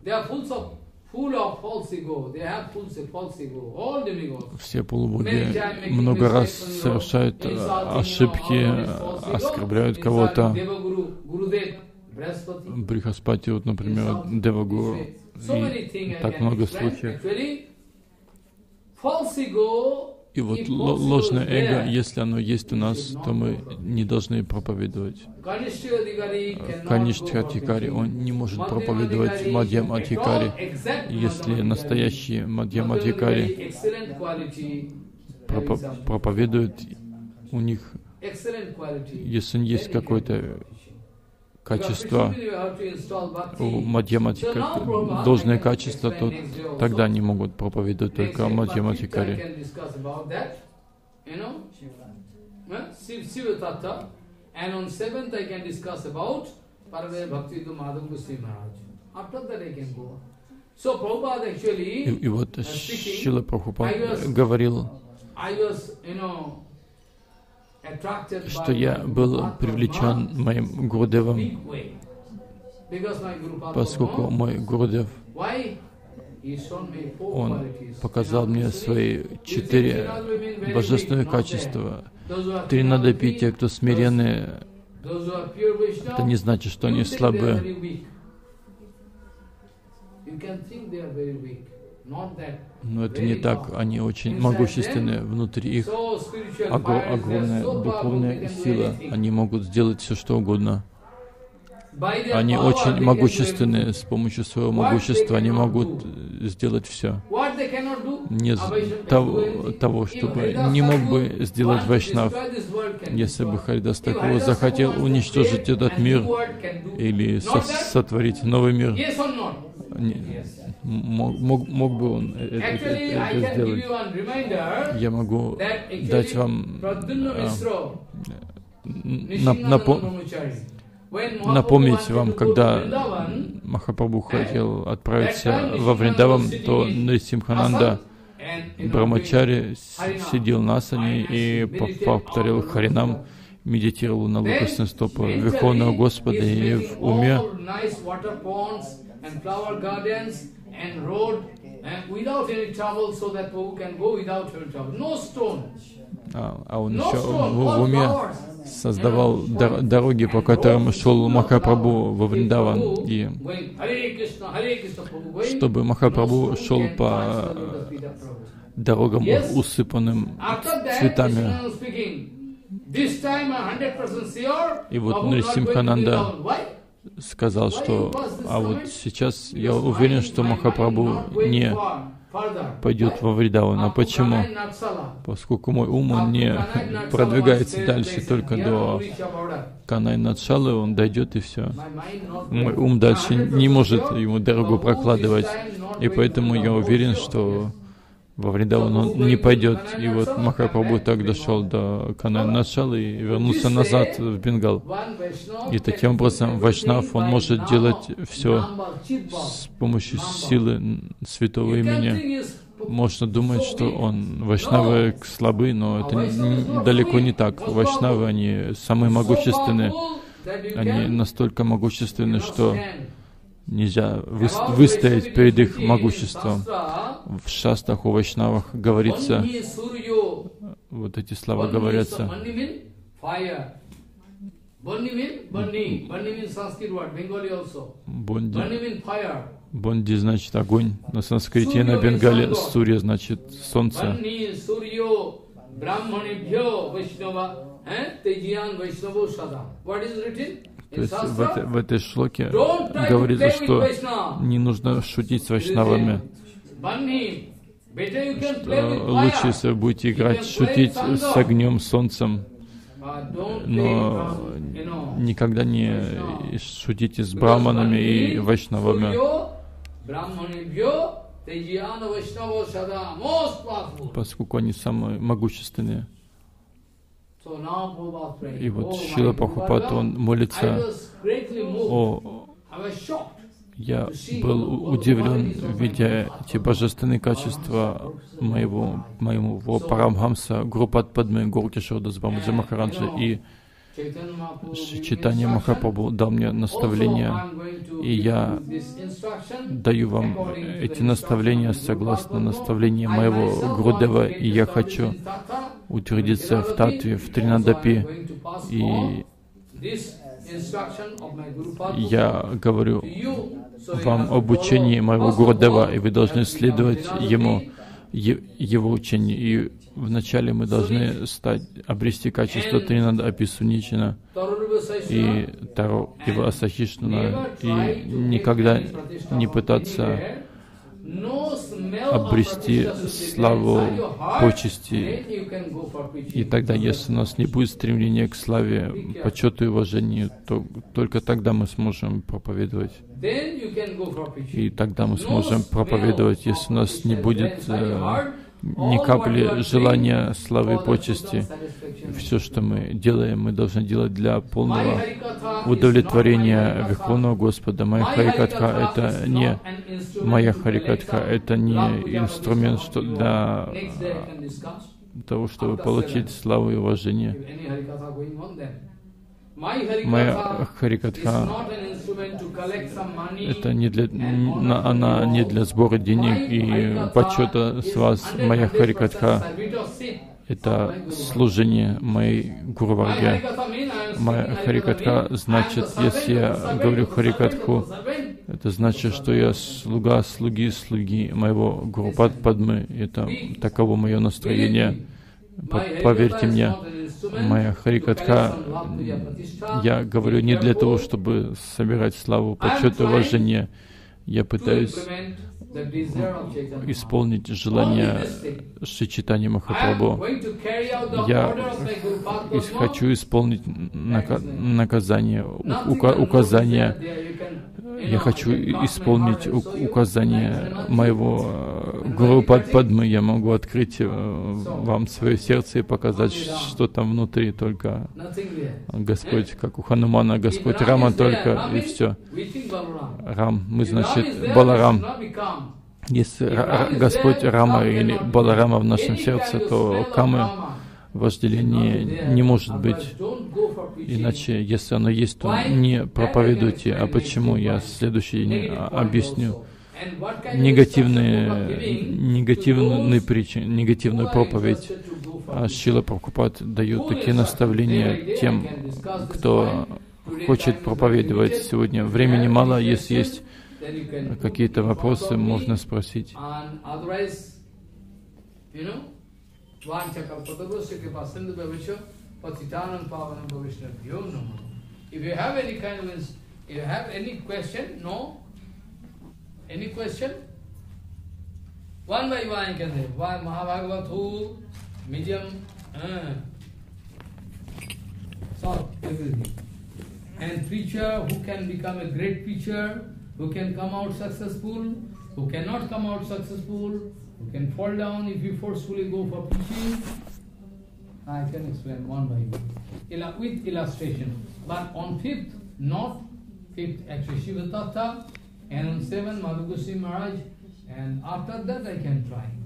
Все полубоги много раз совершают ошибки, оскорбляют кого-то. Брихаспати, вот, например, Девагуру, и так много случаев. И вот ложное эго, если оно есть у нас, то мы не должны проповедовать. Каништха-адхикари, он не может проповедовать Мадьям-адхикари. Если настоящие Мадьям-адхикари проповедуют, у них, если есть какое-то качество, у Мадьям-адхикари должное качество, то тогда они могут проповедовать только Мадьям-адхикари. И вот Шрила Прабхупад говорил, что я был привлечен моим Гурудевом, поскольку мой Гурудев, он показал мне свои 4 божественные качества. Тринадапи, те, кто смиренные, это не значит, что они слабые. Но это не так, они очень могущественные, внутри их огромная духовная сила, они могут сделать все, что угодно. Они очень могущественные, с помощью своего могущества они могут сделать все. Нет того, чтобы не мог бы сделать Вайшнав, если бы Харидас Такур захотел уничтожить этот мир или сотворить новый мир. Мог бы он это сделать. Я могу дать вам напомнить вам, когда Махапрабху хотел отправиться во Вриндаван, то Нрисимхананда Брамачари сидел на асане и повторил Харинам, медитировал на лотосные стопы Верховного Господа и в уме а он еще в уме создавал дороги, по которым шел Махапрабху во Вриндаван, и чтобы Махапрабху шел по дорогам, усыпанным цветами. И вот Нрисимхананда сказал, что а вот сейчас я уверен, что Махапрабху не пойдет во Вриндаван. А почему? Поскольку мой ум, он не продвигается дальше, только до Канай-Надшалы, он дойдет и все. Мой ум дальше не может ему дорогу прокладывать, и поэтому я уверен, что во Вриндаван он не пойдет. И вот Махапрабху так дошел до Канай-Надшалы и вернулся назад в Бенгал. И таким образом Вайшнав, он может делать все с помощью силы святого имени. Можно думать, что Вайшнавы слабы, но это далеко не так. Вайшнавы, они самые могущественные. Они настолько могущественны, что нельзя выстоять перед их могуществом. В шастрах у вайшнавах говорится, вот эти слова говорятся. Бонди значит огонь на санскрите, и на бенгале Сурья значит солнце. То есть в этой шлоке говорится, что не нужно шутить с вайшнавами. Лучше, если вы будете играть, шутить с огнем, солнцем, но никогда не шутите с браманами и вайшнавами, поскольку они самые могущественные. И вот Шрила Прабхупад, он молится Я был удивлен, видя эти божественные качества моего Парамхамса, Гурупад Падмы, Горкишордас Бамаджи Махараджа, и Чайтанья Махапрабху дал мне наставления, и я даю вам эти наставления согласно наставлениям моего Гурудева, и я хочу утвердиться в Татве, в Тринадапи, и я говорю вам об учении моего Гурудева, и вы должны следовать его учению. И вначале мы должны обрести качество Тринадапи Суничина и Таро Ива Асахишнана, и никогда не пытаться обрести славу, почести. И тогда, если у нас не будет стремления к славе, почету и уважению, то только тогда мы сможем проповедовать. И тогда мы сможем проповедовать, если у нас не будет ни капли желания славы и почести. Все, что мы делаем, мы должны делать для полного удовлетворения Верховного Господа. Моя Харикатха — это не моя Харикатха, это не инструмент для того, чтобы получить славу и уважение. Моя Харикатха — это она не для сбора денег и почета с вас. Моя Харикатха — это служение моей Гуру-варге. Моя Харикатха значит, если я говорю Харикатху, это значит, что я слуга слуги моего Гурупад Падмы. Это таково мое настроение. Поверьте мне, моя Харикатха, я говорю не для того, чтобы собирать славу, почет и уважение. Я пытаюсь исполнить желание Шри Чайтаньи Махапрабху. Я хочу исполнить наказание, указания. Я хочу исполнить указания моего Гуру Падмы. Я могу открыть вам свое сердце и показать, что там внутри, только Господь, как у Ханумана, Господь Рама только, и все. Рам, мы, значит, Баларам. Если Господь Рама или Баларама в нашем сердце, то Камы, вожделение не может быть. Иначе, если оно есть, то не проповедуйте. А почему? Я в следующий день объясню негативные притчи, негативную проповедь. А Шрила Прабхупад дает такие наставления тем, кто хочет проповедовать сегодня. Времени мало, если есть какие-то вопросы, можно спросить. Any question? One by one I can say. Why Mahabhagavata, medium, solve everything. And preacher, who can become a great preacher, who can come out successful, who cannot come out successful, who can fall down if you forcefully go for preaching. I can explain one by one, with illustration. But on 5th, not 5th actually, Shiva Tattva, and on 7th, Madhu Goswami Maharaj, and after that I can try.